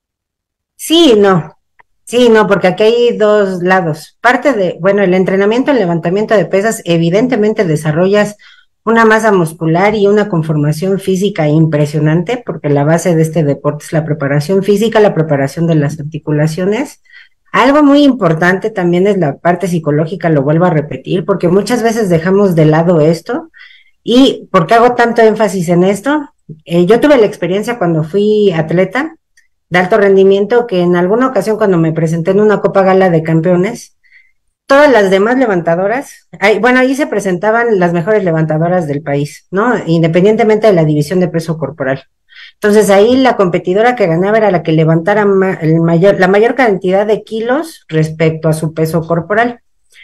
sí y no, sí y no, porque aquí hay dos lados. Parte de, bueno, el entrenamiento, el levantamiento de pesas, evidentemente desarrollas una masa muscular y una conformación física impresionante, porque la base de este deporte es la preparación física, la preparación de las articulaciones. Algo muy importante también es la parte psicológica, lo vuelvo a repetir, porque muchas veces dejamos de lado esto. ¿Y por qué hago tanto énfasis en esto? Eh, yo tuve la experiencia cuando fui atleta de alto rendimiento, que en alguna ocasión cuando me presenté en una Copa Gala de Campeones, todas las demás levantadoras, ahí, bueno, ahí se presentaban las mejores levantadoras del país, ¿no? Independientemente de la división de peso corporal. Entonces ahí la competidora que ganaba era la que levantara ma el mayor, la mayor cantidad de kilos respecto a su peso corporal.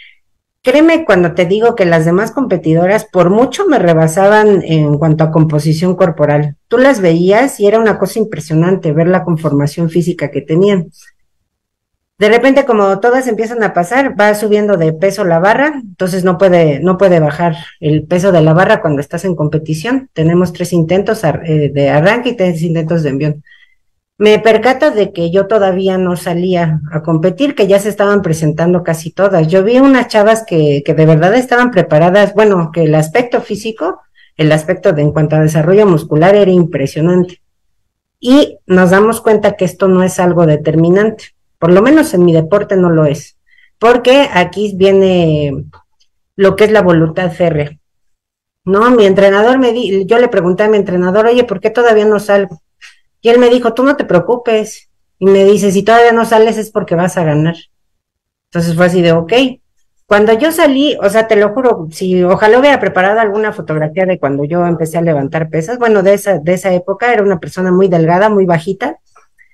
Créeme cuando te digo que las demás competidoras por mucho me rebasaban en cuanto a composición corporal. Tú las veías y era una cosa impresionante ver la conformación física que tenían. De repente, como todas empiezan a pasar, va subiendo de peso la barra, entonces no puede, no puede bajar el peso de la barra cuando estás en competición. Tenemos tres intentos de arranque y tres intentos de envión. Me percato de que yo todavía no salía a competir, que ya se estaban presentando casi todas. Yo vi unas chavas que, que de verdad estaban preparadas, bueno, que el aspecto físico, el aspecto de en cuanto a desarrollo muscular era impresionante. Y nos damos cuenta que esto no es algo determinante. Por lo menos en mi deporte no lo es, porque aquí viene lo que es la voluntad férrea. No, mi entrenador me di, yo le pregunté a mi entrenador, oye, ¿por qué todavía no salgo? Y él me dijo, tú no te preocupes. Y me dice, si todavía no sales es porque vas a ganar. Entonces fue así de, ok. Cuando yo salí, o sea, te lo juro, si ojalá hubiera preparado alguna fotografía de cuando yo empecé a levantar pesas, bueno, de esa, de esa época, era una persona muy delgada, muy bajita.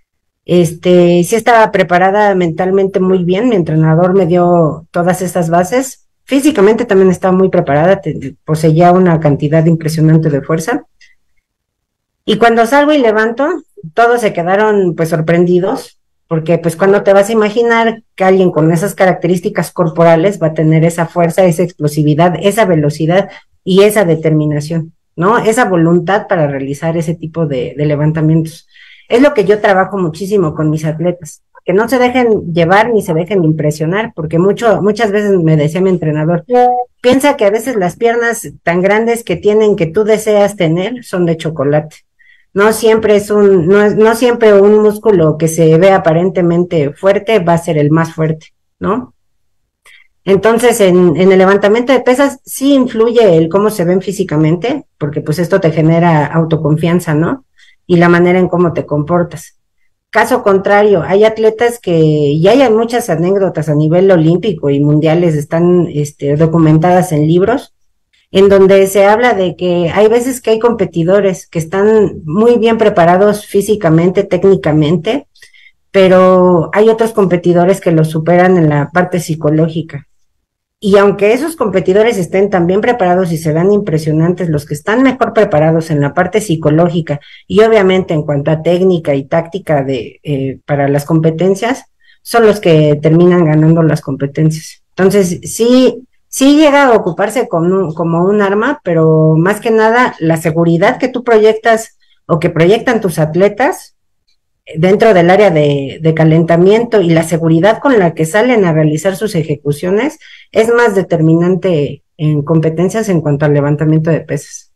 Este, sí estaba preparada mentalmente muy bien, mi entrenador me dio todas estas bases, físicamente también estaba muy preparada, te, poseía una cantidad impresionante de fuerza, y cuando salgo y levanto, todos se quedaron pues sorprendidos, porque pues cuando te vas a imaginar que alguien con esas características corporales va a tener esa fuerza, esa explosividad, esa velocidad y esa determinación, ¿no? Esa voluntad para realizar ese tipo de, de levantamientos. Es lo que yo trabajo muchísimo con mis atletas, que no se dejen llevar ni se dejen impresionar, porque mucho, muchas veces me decía mi entrenador, piensa que a veces las piernas tan grandes que tienen que tú deseas tener son de chocolate. No siempre es un, no, es, no siempre un músculo que se ve aparentemente fuerte va a ser el más fuerte, ¿no? Entonces, en, en el levantamiento de pesas sí influye el cómo se ven físicamente, porque pues esto te genera autoconfianza, ¿no? Y la manera en cómo te comportas. Caso contrario, hay atletas que, y hay muchas anécdotas a nivel olímpico y mundiales, están este, documentadas en libros, en donde se habla de que hay veces que hay competidores que están muy bien preparados físicamente, técnicamente, pero hay otros competidores que los superan en la parte psicológica. Y aunque esos competidores estén tan bien preparados y se vean impresionantes, los que están mejor preparados en la parte psicológica y obviamente en cuanto a técnica y táctica de eh, para las competencias, son los que terminan ganando las competencias. Entonces, sí, sí llega a ocuparse con un, como un arma, pero más que nada la seguridad que tú proyectas o que proyectan tus atletas dentro del área de, de calentamiento y la seguridad con la que salen a realizar sus ejecuciones es más determinante en competencias en cuanto al levantamiento de pesas.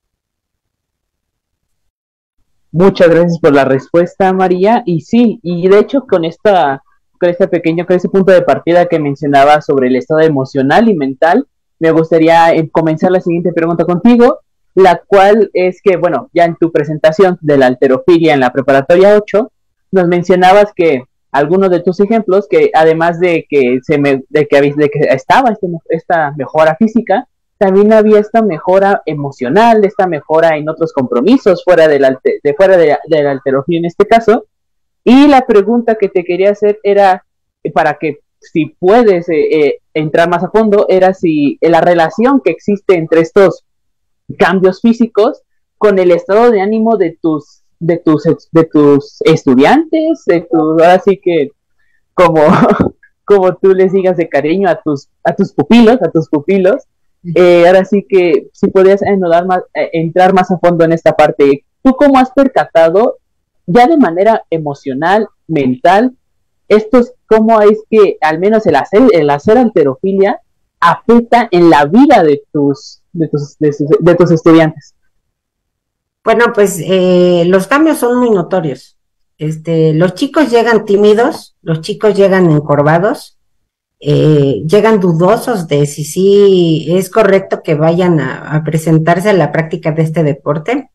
Muchas gracias por la respuesta, María. Y sí, y de hecho con esta, con este pequeño, con ese punto de partida que mencionaba sobre el estado emocional y mental, me gustaría comenzar la siguiente pregunta contigo, la cual es que, bueno, ya en tu presentación de la halterofilia en la preparatoria ocho, nos mencionabas que algunos de tus ejemplos, que además de que se me, de que, de que estaba este, esta mejora física, también había esta mejora emocional, esta mejora en otros compromisos fuera de la, de, fuera de, de la halterofilia en este caso. Y la pregunta que te quería hacer era, para que si puedes eh, eh, entrar más a fondo, era si la relación que existe entre estos cambios físicos con el estado de ánimo de tus de tus de tus estudiantes, de tu, ahora sí que como como tú les digas de cariño a tus a tus pupilos, a tus pupilos, eh, ahora sí que si podías enodar más, eh, entrar más a fondo en esta parte, ¿tú cómo has percatado ya de manera emocional, mental, estos, cómo es que al menos el hacer el hacer halterofilia afecta en la vida de tus de tus, de, de tus estudiantes? Bueno, pues eh, los cambios son muy notorios. Este, los chicos llegan tímidos, los chicos llegan encorvados, eh, llegan dudosos de si sí es correcto que vayan a, a presentarse a la práctica de este deporte.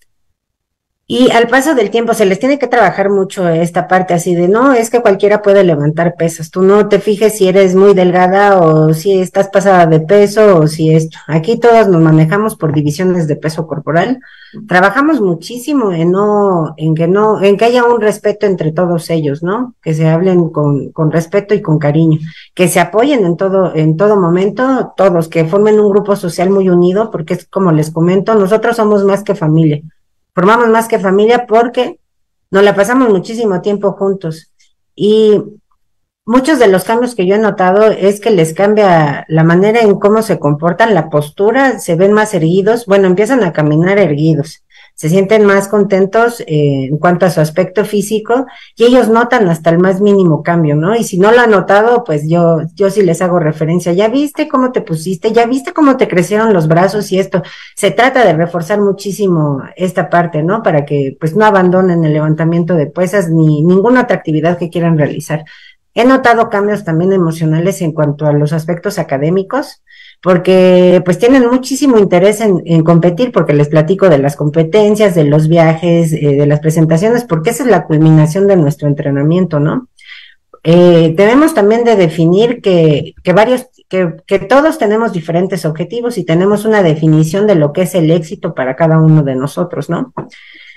Y al paso del tiempo se les tiene que trabajar mucho esta parte así de, no, es que cualquiera puede levantar pesas, tú no te fijes si eres muy delgada o si estás pasada de peso o si esto. Aquí todos nos manejamos por divisiones de peso corporal, trabajamos muchísimo en no, en que no, en que haya un respeto entre todos ellos, ¿no? Que se hablen con, con respeto y con cariño, que se apoyen en todo, en todo momento, todos, que formen un grupo social muy unido, porque es como les comento, nosotros somos más que familia. Formamos más que familia porque nos la pasamos muchísimo tiempo juntos y muchos de los cambios que yo he notado es que les cambia la manera en cómo se comportan, la postura, se ven más erguidos, bueno, empiezan a caminar erguidos, se sienten más contentos eh, en cuanto a su aspecto físico y ellos notan hasta el más mínimo cambio, ¿no? Y si no lo han notado, pues yo, yo sí les hago referencia, ¿ya viste cómo te pusiste? ¿Ya viste cómo te crecieron los brazos? Y esto, se trata de reforzar muchísimo esta parte, ¿no? Para que pues no abandonen el levantamiento de pesas ni ninguna otra actividad que quieran realizar. He notado cambios también emocionales en cuanto a los aspectos académicos, porque pues tienen muchísimo interés en, en competir, porque les platico de las competencias, de los viajes, eh, de las presentaciones, porque esa es la culminación de nuestro entrenamiento, ¿no? Eh, debemos también de definir que, que varios, que, que todos tenemos diferentes objetivos y tenemos una definición de lo que es el éxito para cada uno de nosotros, ¿no?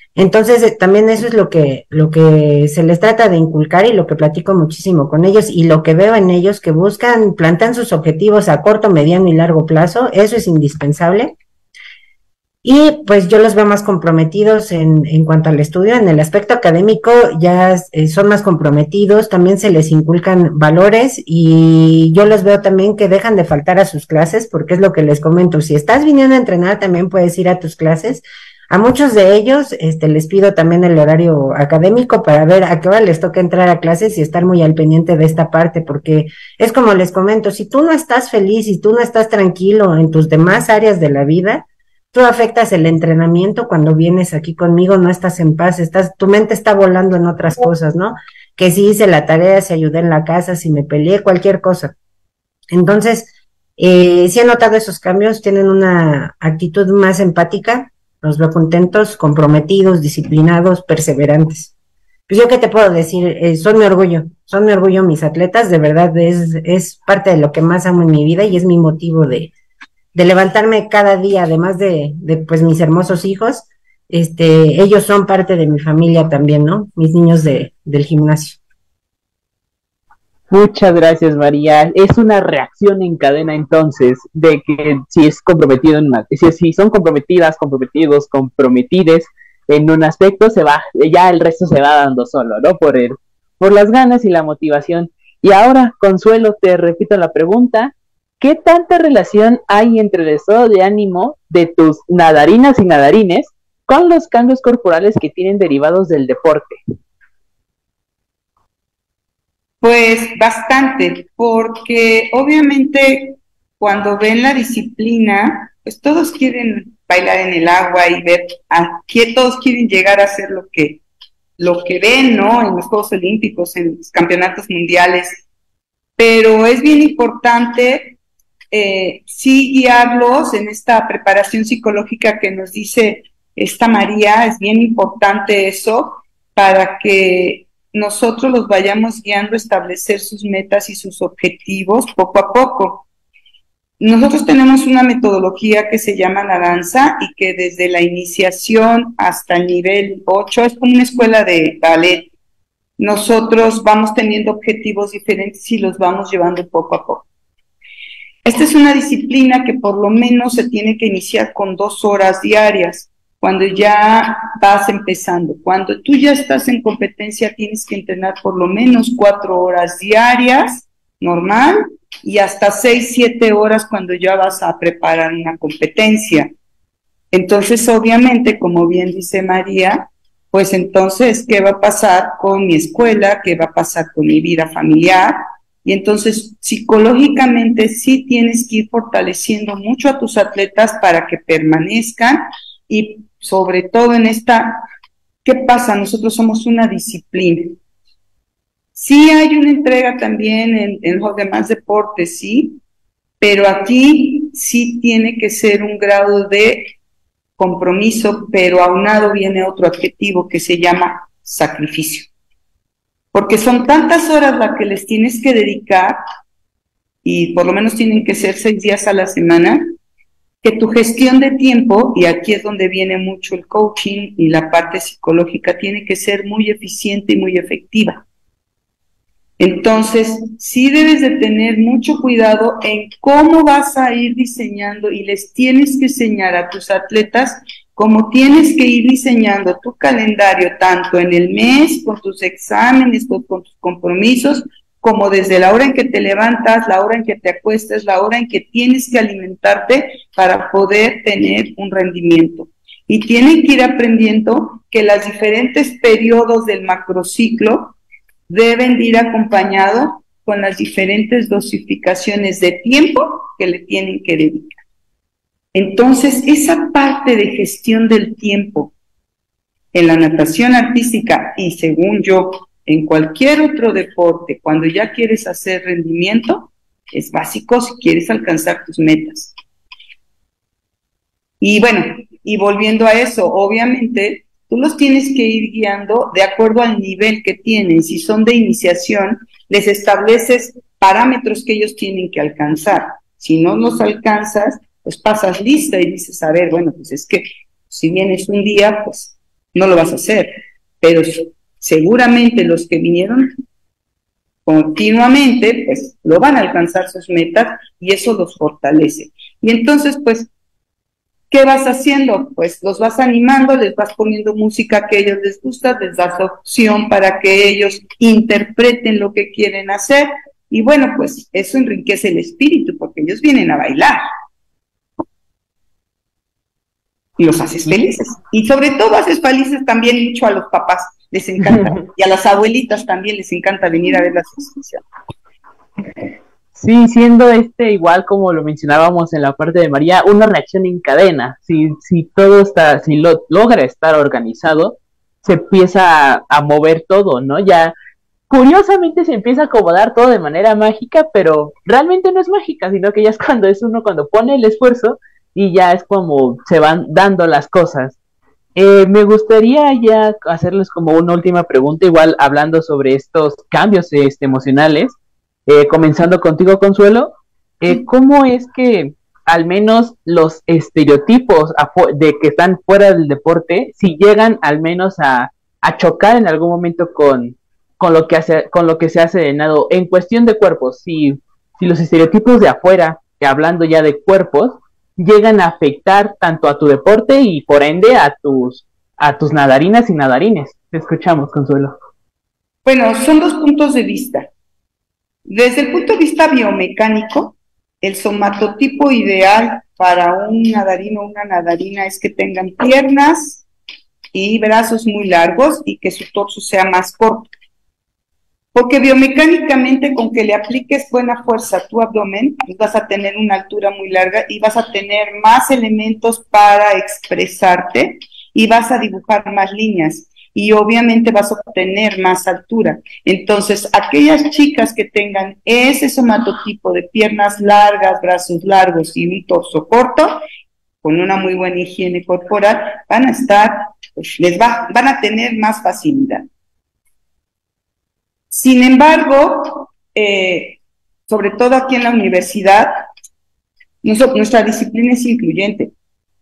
Entonces, eh, también eso es lo que, lo que se les trata de inculcar y lo que platico muchísimo con ellos y lo que veo en ellos que buscan, plantean sus objetivos a corto, mediano y largo plazo, eso es indispensable. Y pues yo los veo más comprometidos en, en cuanto al estudio, en el aspecto académico ya eh, son más comprometidos, también se les inculcan valores y yo los veo también que dejan de faltar a sus clases, porque es lo que les comento, si estás viniendo a entrenar también puedes ir a tus clases. A muchos de ellos este, les pido también el horario académico para ver a qué hora les toca entrar a clases y estar muy al pendiente de esta parte, porque es como les comento, si tú no estás feliz, si tú no estás tranquilo en tus demás áreas de la vida, tú afectas el entrenamiento cuando vienes aquí conmigo, no estás en paz, estás, tu mente está volando en otras cosas, ¿no? Que si hice la tarea, si ayudé en la casa, si me peleé, cualquier cosa. Entonces, eh, sí he notado esos cambios, tienen una actitud más empática, los veo contentos, comprometidos, disciplinados, perseverantes. Pues yo qué te puedo decir, eh, son mi orgullo, son mi orgullo mis atletas, de verdad es, es parte de lo que más amo en mi vida y es mi motivo de de levantarme cada día, además de, de pues mis hermosos hijos, este, ellos son parte de mi familia también, ¿no? Mis niños de, del gimnasio. Muchas gracias, María. Es una reacción en cadena entonces de que si es comprometido en una, si, si son comprometidas, comprometidos, comprometides en un aspecto, se va, ya el resto se va dando solo, ¿no? Por el, por las ganas y la motivación. Y ahora, Consuelo, te repito la pregunta. ¿Qué tanta relación hay entre el estado de ánimo de tus nadarinas y nadarines con los cambios corporales que tienen derivados del deporte? Pues bastante, porque obviamente cuando ven la disciplina, pues todos quieren bailar en el agua y ver, a, que todos quieren llegar a hacer lo que, lo que ven, ¿no? En los Juegos Olímpicos, en los campeonatos mundiales, pero es bien importante Eh, sí guiarlos en esta preparación psicológica que nos dice esta María, es bien importante eso para que nosotros los vayamos guiando a establecer sus metas y sus objetivos poco a poco. Nosotros tenemos una metodología que se llama la danza y que desde la iniciación hasta el nivel ocho es como una escuela de ballet. Nosotros vamos teniendo objetivos diferentes y los vamos llevando poco a poco. Esta es una disciplina que por lo menos se tiene que iniciar con dos horas diarias, cuando ya vas empezando. Cuando tú ya estás en competencia, tienes que entrenar por lo menos cuatro horas diarias, normal, y hasta seis, siete horas cuando ya vas a preparar una competencia. Entonces, obviamente, como bien dice María, pues entonces, ¿qué va a pasar con mi escuela? ¿Qué va a pasar con mi vida familiar? Y entonces, psicológicamente sí tienes que ir fortaleciendo mucho a tus atletas para que permanezcan y sobre todo en esta, ¿qué pasa? Nosotros somos una disciplina. Sí hay una entrega también en, en los demás deportes, sí, pero aquí sí tiene que ser un grado de compromiso, pero aunado viene otro adjetivo que se llama sacrificio. Porque son tantas horas las que les tienes que dedicar, y por lo menos tienen que ser seis días a la semana, que tu gestión de tiempo, y aquí es donde viene mucho el coaching y la parte psicológica, tiene que ser muy eficiente y muy efectiva. Entonces, sí debes de tener mucho cuidado en cómo vas a ir diseñando y les tienes que enseñar a tus atletas como tienes que ir diseñando tu calendario tanto en el mes, con tus exámenes, con, con tus compromisos, como desde la hora en que te levantas, la hora en que te acuestas, la hora en que tienes que alimentarte para poder tener un rendimiento. Y tienen que ir aprendiendo que los diferentes periodos del macrociclo deben de ir acompañados con las diferentes dosificaciones de tiempo que le tienen que dedicar. Entonces, esa parte de gestión del tiempo en la natación artística y según yo, en cualquier otro deporte, cuando ya quieres hacer rendimiento, es básico si quieres alcanzar tus metas. Y bueno, y volviendo a eso, obviamente, tú los tienes que ir guiando de acuerdo al nivel que tienen. Si son de iniciación, les estableces parámetros que ellos tienen que alcanzar. Si no los alcanzas, pues pasas lista y dices, a ver, bueno, pues es que si vienes un día, pues no lo vas a hacer, pero seguramente los que vinieron continuamente, pues lo van a alcanzar sus metas y eso los fortalece. Y entonces, pues, ¿qué vas haciendo? Pues los vas animando, les vas poniendo música que a ellos les gusta, les das opción para que ellos interpreten lo que quieren hacer, y bueno, pues eso enriquece el espíritu, porque ellos vienen a bailar. Y los haces felices. Y sobre todo haces felices también mucho a los papás, les encanta. Y a las abuelitas también les encanta venir a ver las exposiciones. Sí, siendo este igual como lo mencionábamos en la parte de María, una reacción en cadena. Si, si todo está, si lo, logra estar organizado, se empieza a, a mover todo, ¿no? Ya curiosamente se empieza a acomodar todo de manera mágica, pero realmente no es mágica, sino que ya es cuando es uno cuando pone el esfuerzo y ya es como se van dando las cosas. Eh, me gustaría ya hacerles como una última pregunta, igual hablando sobre estos cambios este, emocionales, eh, comenzando contigo, Consuelo. Eh, ¿Cómo es que al menos los estereotipos de que están fuera del deporte, si llegan al menos a, a chocar en algún momento con, con, lo que hace, con lo que se hace de nado, en cuestión de cuerpos, si, si los estereotipos de afuera, que hablando ya de cuerpos, llegan a afectar tanto a tu deporte y por ende a tus, a tus nadarinas y nadarines? Te escuchamos, Consuelo. Bueno, son dos puntos de vista. Desde el punto de vista biomecánico, el somatotipo ideal para un nadarino o una nadarina es que tengan piernas y brazos muy largos y que su torso sea más corto. Porque biomecánicamente, con que le apliques buena fuerza a tu abdomen, vas a tener una altura muy larga y vas a tener más elementos para expresarte y vas a dibujar más líneas y obviamente vas a obtener más altura. Entonces, aquellas chicas que tengan ese somatotipo de piernas largas, brazos largos y un torso corto, con una muy buena higiene corporal, van a estar, pues, les va, van a tener más facilidad. Sin embargo, eh, sobre todo aquí en la universidad, nuestra, nuestra disciplina es incluyente.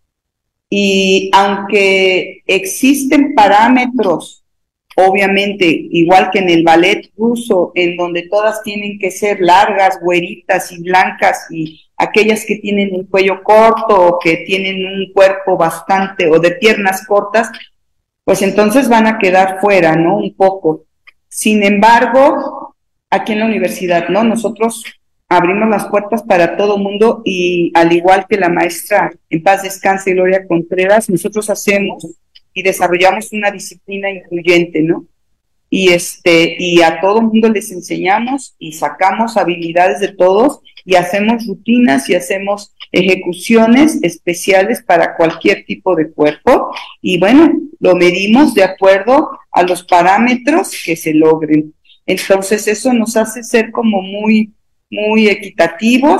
Y aunque existen parámetros, obviamente, igual que en el ballet ruso, en donde todas tienen que ser largas, güeritas y blancas, y aquellas que tienen el cuello corto o que tienen un cuerpo bastante, o de piernas cortas, pues entonces van a quedar fuera, ¿no? Un poco. Sin embargo, aquí en la universidad, ¿no? Nosotros abrimos las puertas para todo mundo y al igual que la maestra, en paz descanse, Gloria Contreras, nosotros hacemos y desarrollamos una disciplina incluyente, ¿no? Y, este, y a todo mundo les enseñamos y sacamos habilidades de todos y hacemos rutinas y hacemos ejecuciones especiales para cualquier tipo de cuerpo y bueno, lo medimos de acuerdo a los parámetros que se logren. Entonces eso nos hace ser como muy, muy equitativos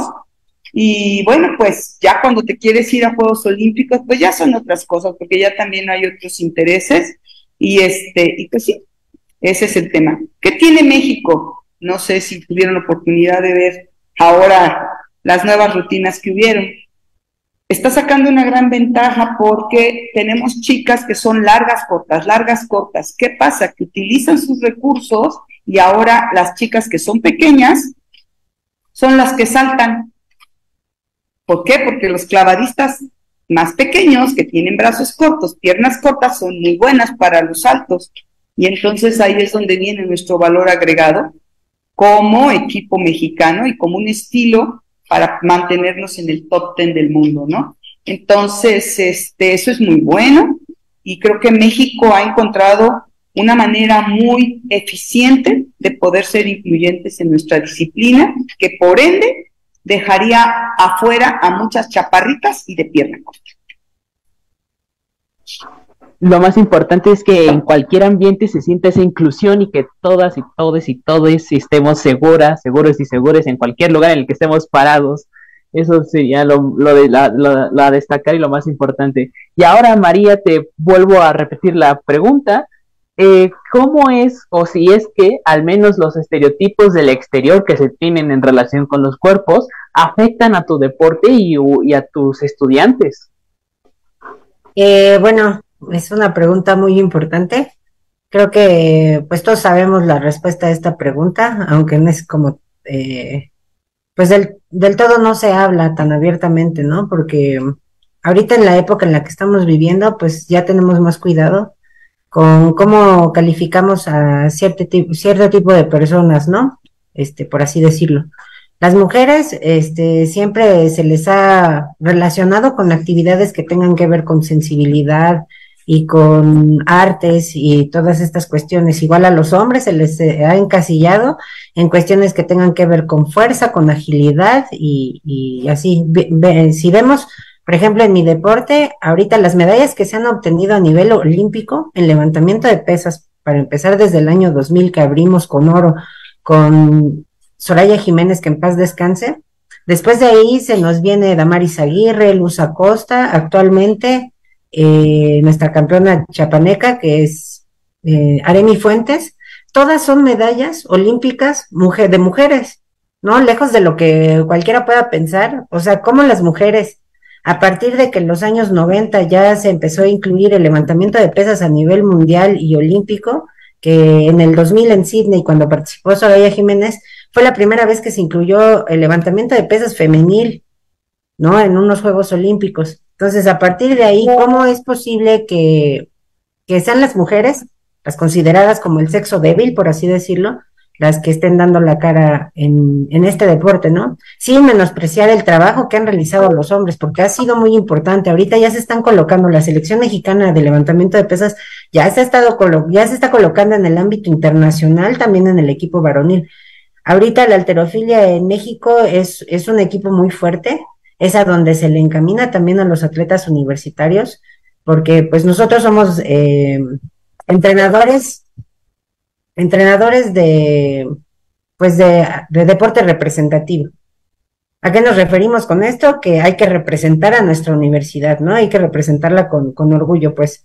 y bueno, pues ya cuando te quieres ir a Juegos Olímpicos, pues ya son otras cosas, porque ya también hay otros intereses y este, y pues sí, ese es el tema. ¿Qué tiene México? No sé si tuvieron la oportunidad de ver ahora las nuevas rutinas que hubieron. Está sacando una gran ventaja porque tenemos chicas que son largas, cortas, largas, cortas. ¿Qué pasa? Que utilizan sus recursos y ahora las chicas que son pequeñas son las que saltan. ¿Por qué? Porque los clavadistas más pequeños, que tienen brazos cortos, piernas cortas, son muy buenas para los saltos. Y entonces ahí es donde viene nuestro valor agregado como equipo mexicano y como un estilo para mantenernos en el top ten del mundo, ¿no? Entonces, este, eso es muy bueno y creo que México ha encontrado una manera muy eficiente de poder ser incluyentes en nuestra disciplina, que por ende dejaría afuera a muchas chaparritas y de pierna corta. Lo más importante es que en cualquier ambiente se sienta esa inclusión y que todas y todos y todos estemos seguras, seguros y seguros en cualquier lugar en el que estemos parados. Eso sería lo, lo de la, lo, lo a destacar y lo más importante. Y ahora, María, te vuelvo a repetir la pregunta. Eh, ¿Cómo es, o si es que al menos los estereotipos del exterior que se tienen en relación con los cuerpos afectan a tu deporte y, y a tus estudiantes? Eh, bueno, es una pregunta muy importante. Creo que pues todos sabemos la respuesta a esta pregunta, aunque no es como, eh, pues del, del todo no se habla tan abiertamente, ¿no? Porque ahorita en la época en la que estamos viviendo, pues ya tenemos más cuidado con cómo calificamos a cierto tipo, cierto tipo de personas, ¿no? Este, por así decirlo. Las mujeres, este, siempre se les ha relacionado con actividades que tengan que ver con sensibilidad y con artes y todas estas cuestiones. Igual a los hombres se les eh, ha encasillado en cuestiones que tengan que ver con fuerza, con agilidad y, y así. Ve, ve, si vemos, por ejemplo, en mi deporte, ahorita las medallas que se han obtenido a nivel olímpico en levantamiento de pesas, para empezar desde el año dos mil que abrimos con oro, con Soraya Jiménez, que en paz descanse. Después de ahí se nos viene Damaris Aguirre, Luz Acosta, actualmente eh, nuestra campeona chapaneca, que es eh, Aremi Fuentes. Todas son medallas olímpicas mujer, de mujeres, ¿no? Lejos de lo que cualquiera pueda pensar. O sea, cómo las mujeres, a partir de que en los años noventa ya se empezó a incluir el levantamiento de pesas a nivel mundial y olímpico, que en el dos mil en Sydney, cuando participó Soraya Jiménez, fue la primera vez que se incluyó el levantamiento de pesas femenil, ¿no? En unos Juegos Olímpicos. Entonces, a partir de ahí, ¿cómo es posible que, que sean las mujeres, las consideradas como el sexo débil, por así decirlo, las que estén dando la cara en, en este deporte, ¿no? Sin menospreciar el trabajo que han realizado los hombres, porque ha sido muy importante. Ahorita ya se están colocando, la selección mexicana de levantamiento de pesas ya se ha estado colo ya se está colocando en el ámbito internacional, también en el equipo varonil. Ahorita la halterofilia en México es, es un equipo muy fuerte, es a donde se le encamina también a los atletas universitarios, porque pues nosotros somos eh, entrenadores, entrenadores de, pues de, de deporte representativo. ¿A qué nos referimos con esto? Que hay que representar a nuestra universidad, ¿no? Hay que representarla con, con orgullo, pues.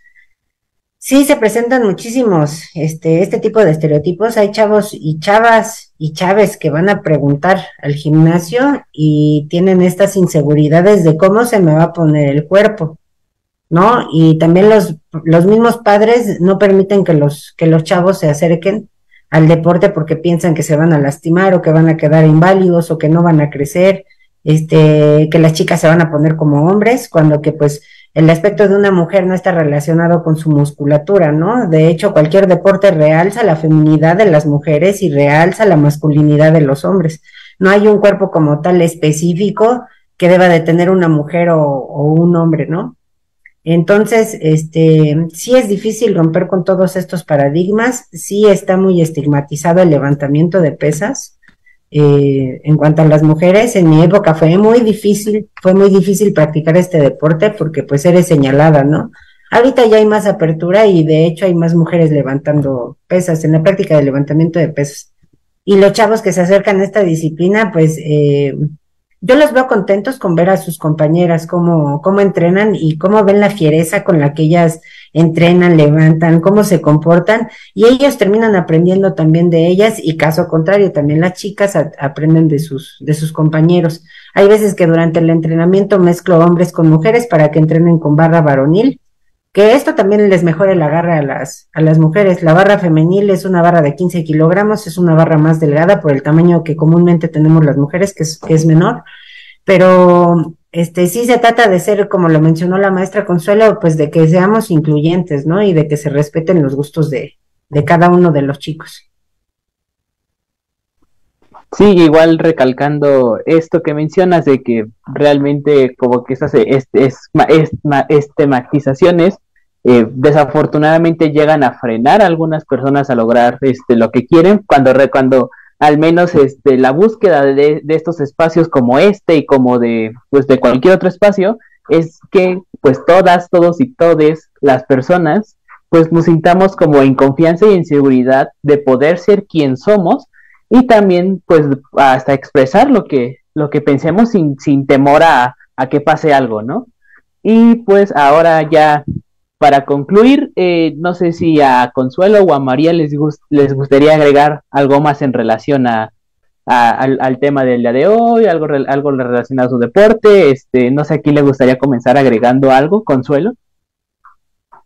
Sí, se presentan muchísimos, este, este tipo de estereotipos. Hay chavos y chavas y chaves que van a preguntar al gimnasio y tienen estas inseguridades de cómo se me va a poner el cuerpo, ¿no? Y también los, los mismos padres no permiten que los, que los chavos se acerquen al deporte porque piensan que se van a lastimar o que van a quedar inválidos o que no van a crecer, este, que las chicas se van a poner como hombres, cuando que pues el aspecto de una mujer no está relacionado con su musculatura, ¿no? De hecho, cualquier deporte realza la feminidad de las mujeres y realza la masculinidad de los hombres. No hay un cuerpo como tal específico que deba de tener una mujer o, o un hombre, ¿no? Entonces, este, sí es difícil romper con todos estos paradigmas, sí está muy estigmatizado el levantamiento de pesas. Eh, en cuanto a las mujeres, en mi época fue muy difícil, fue muy difícil practicar este deporte porque pues eres señalada, ¿no? Ahorita ya hay más apertura y de hecho hay más mujeres levantando pesas, en la práctica de levantamiento de pesas. Y los chavos que se acercan a esta disciplina, pues eh, yo los veo contentos con ver a sus compañeras cómo, cómo entrenan y cómo ven la fiereza con la que ellas entrenan, levantan, cómo se comportan, y ellos terminan aprendiendo también de ellas, y caso contrario, también las chicas a, aprenden de sus, de sus compañeros. Hay veces que durante el entrenamiento mezclo hombres con mujeres para que entrenen con barra varonil, que esto también les mejore la garra a las, a las mujeres. La barra femenil es una barra de quince kilogramos, es una barra más delgada por el tamaño que comúnmente tenemos las mujeres, que es, que es menor, pero este sí se trata de ser, como lo mencionó la maestra Consuelo, pues de que seamos incluyentes, ¿no? Y de que se respeten los gustos de, de cada uno de los chicos. Sí, igual recalcando esto que mencionas de que realmente como que esas este, es, es, estematizaciones eh, desafortunadamente llegan a frenar a algunas personas a lograr este lo que quieren cuando cuando al menos este la búsqueda de, de estos espacios como este y como de pues de cualquier otro espacio es que pues todas, todos y todes las personas pues nos sintamos como en confianza y en seguridad de poder ser quien somos y también pues hasta expresar lo que lo que pensemos sin, sin temor a, a que pase algo, ¿no? Y pues ahora ya para concluir, eh, no sé si a Consuelo o a María les, gust les gustaría agregar algo más en relación a, a al, al tema del día de hoy, algo, re algo relacionado a su deporte, este, no sé a quién le gustaría comenzar agregando algo, Consuelo.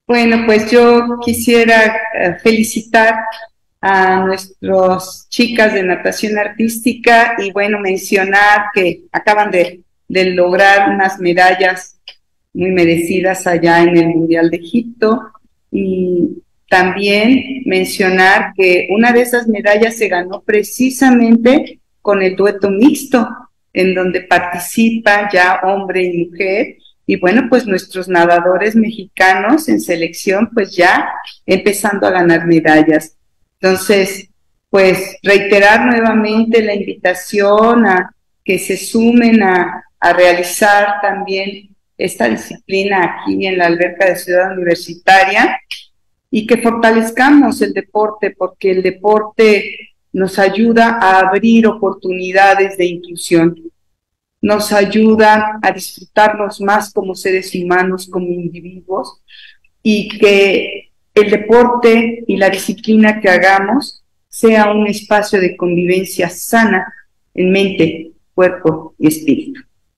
Bueno, pues yo quisiera eh, felicitar a nuestras chicas de natación artística y bueno, mencionar que acaban de, de lograr unas medallas muy merecidas allá en el Mundial de Egipto, y también mencionar que una de esas medallas se ganó precisamente con el dueto mixto, en donde participa ya hombre y mujer. Y bueno, pues nuestros nadadores mexicanos en selección, pues ya empezando a ganar medallas. Entonces, pues reiterar nuevamente la invitación a que se sumen a, a realizar también esta disciplina aquí en la alberca de Ciudad Universitaria y que fortalezcamos el deporte, porque el deporte nos ayuda a abrir oportunidades de inclusión, nos ayuda a disfrutarnos más como seres humanos, como individuos, y que el deporte y la disciplina que hagamos sea un espacio de convivencia sana en mente, cuerpo y espíritu.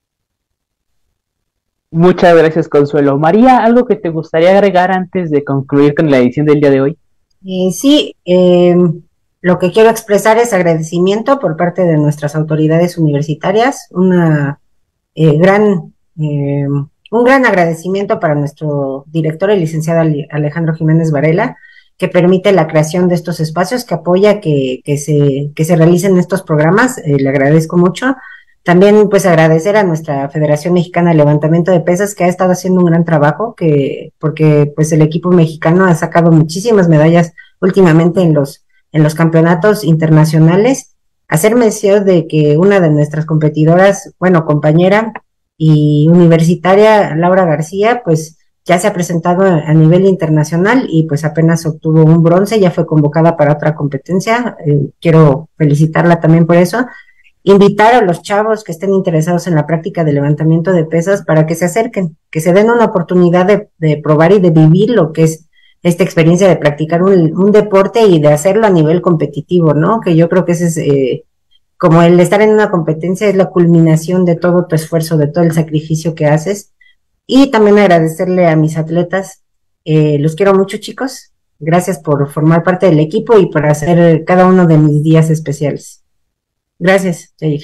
Muchas gracias, Consuelo. María, ¿algo que te gustaría agregar antes de concluir con la edición del día de hoy? Eh, sí, eh, lo que quiero expresar es agradecimiento por parte de nuestras autoridades universitarias, una eh, gran, eh, un gran agradecimiento para nuestro director, el licenciado Alejandro Jiménez Varela, que permite la creación de estos espacios, que apoya que, que, se, que se realicen estos programas. Eh, le agradezco mucho. También pues agradecer a nuestra Federación Mexicana de Levantamiento de Pesas, que ha estado haciendo un gran trabajo, que porque pues el equipo mexicano ha sacado muchísimas medallas últimamente en los en los campeonatos internacionales. Hacer mención de que una de nuestras competidoras, bueno, compañera y universitaria, Laura García, pues ya se ha presentado a nivel internacional y pues apenas obtuvo un bronce, ya fue convocada para otra competencia. Eh, quiero felicitarla también por eso. Invitar a los chavos que estén interesados en la práctica de levantamiento de pesas para que se acerquen, que se den una oportunidad de, de probar y de vivir lo que es esta experiencia de practicar un, un deporte y de hacerlo a nivel competitivo, ¿no? Que yo creo que ese es, eh, como el estar en una competencia es la culminación de todo tu esfuerzo, de todo el sacrificio que haces. Y también agradecerle a mis atletas, eh, los quiero mucho, chicos, gracias por formar parte del equipo y por hacer cada uno de mis días especiales. Gracias, Jair.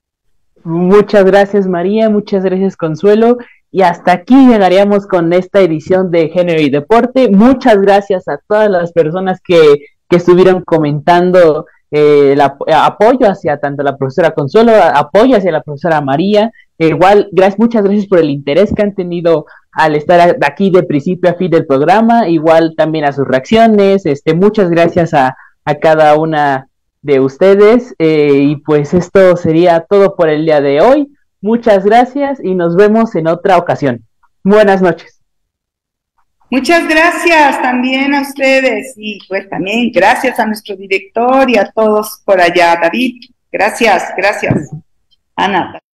Muchas gracias, María, muchas gracias, Consuelo, y hasta aquí llegaríamos con esta edición de Género y Deporte. Muchas gracias a todas las personas que, que estuvieron comentando eh, el ap apoyo hacia tanto la profesora Consuelo, apoyo hacia la profesora María. Eh, igual, gracias, muchas gracias por el interés que han tenido al estar aquí de principio a fin del programa, igual también a sus reacciones. Este, muchas gracias a, a cada una de ustedes, eh, y pues esto sería todo por el día de hoy. Muchas gracias y nos vemos en otra ocasión. Buenas noches. Muchas gracias también a ustedes y pues también gracias a nuestro director y a todos por allá. David, gracias, gracias. Ana.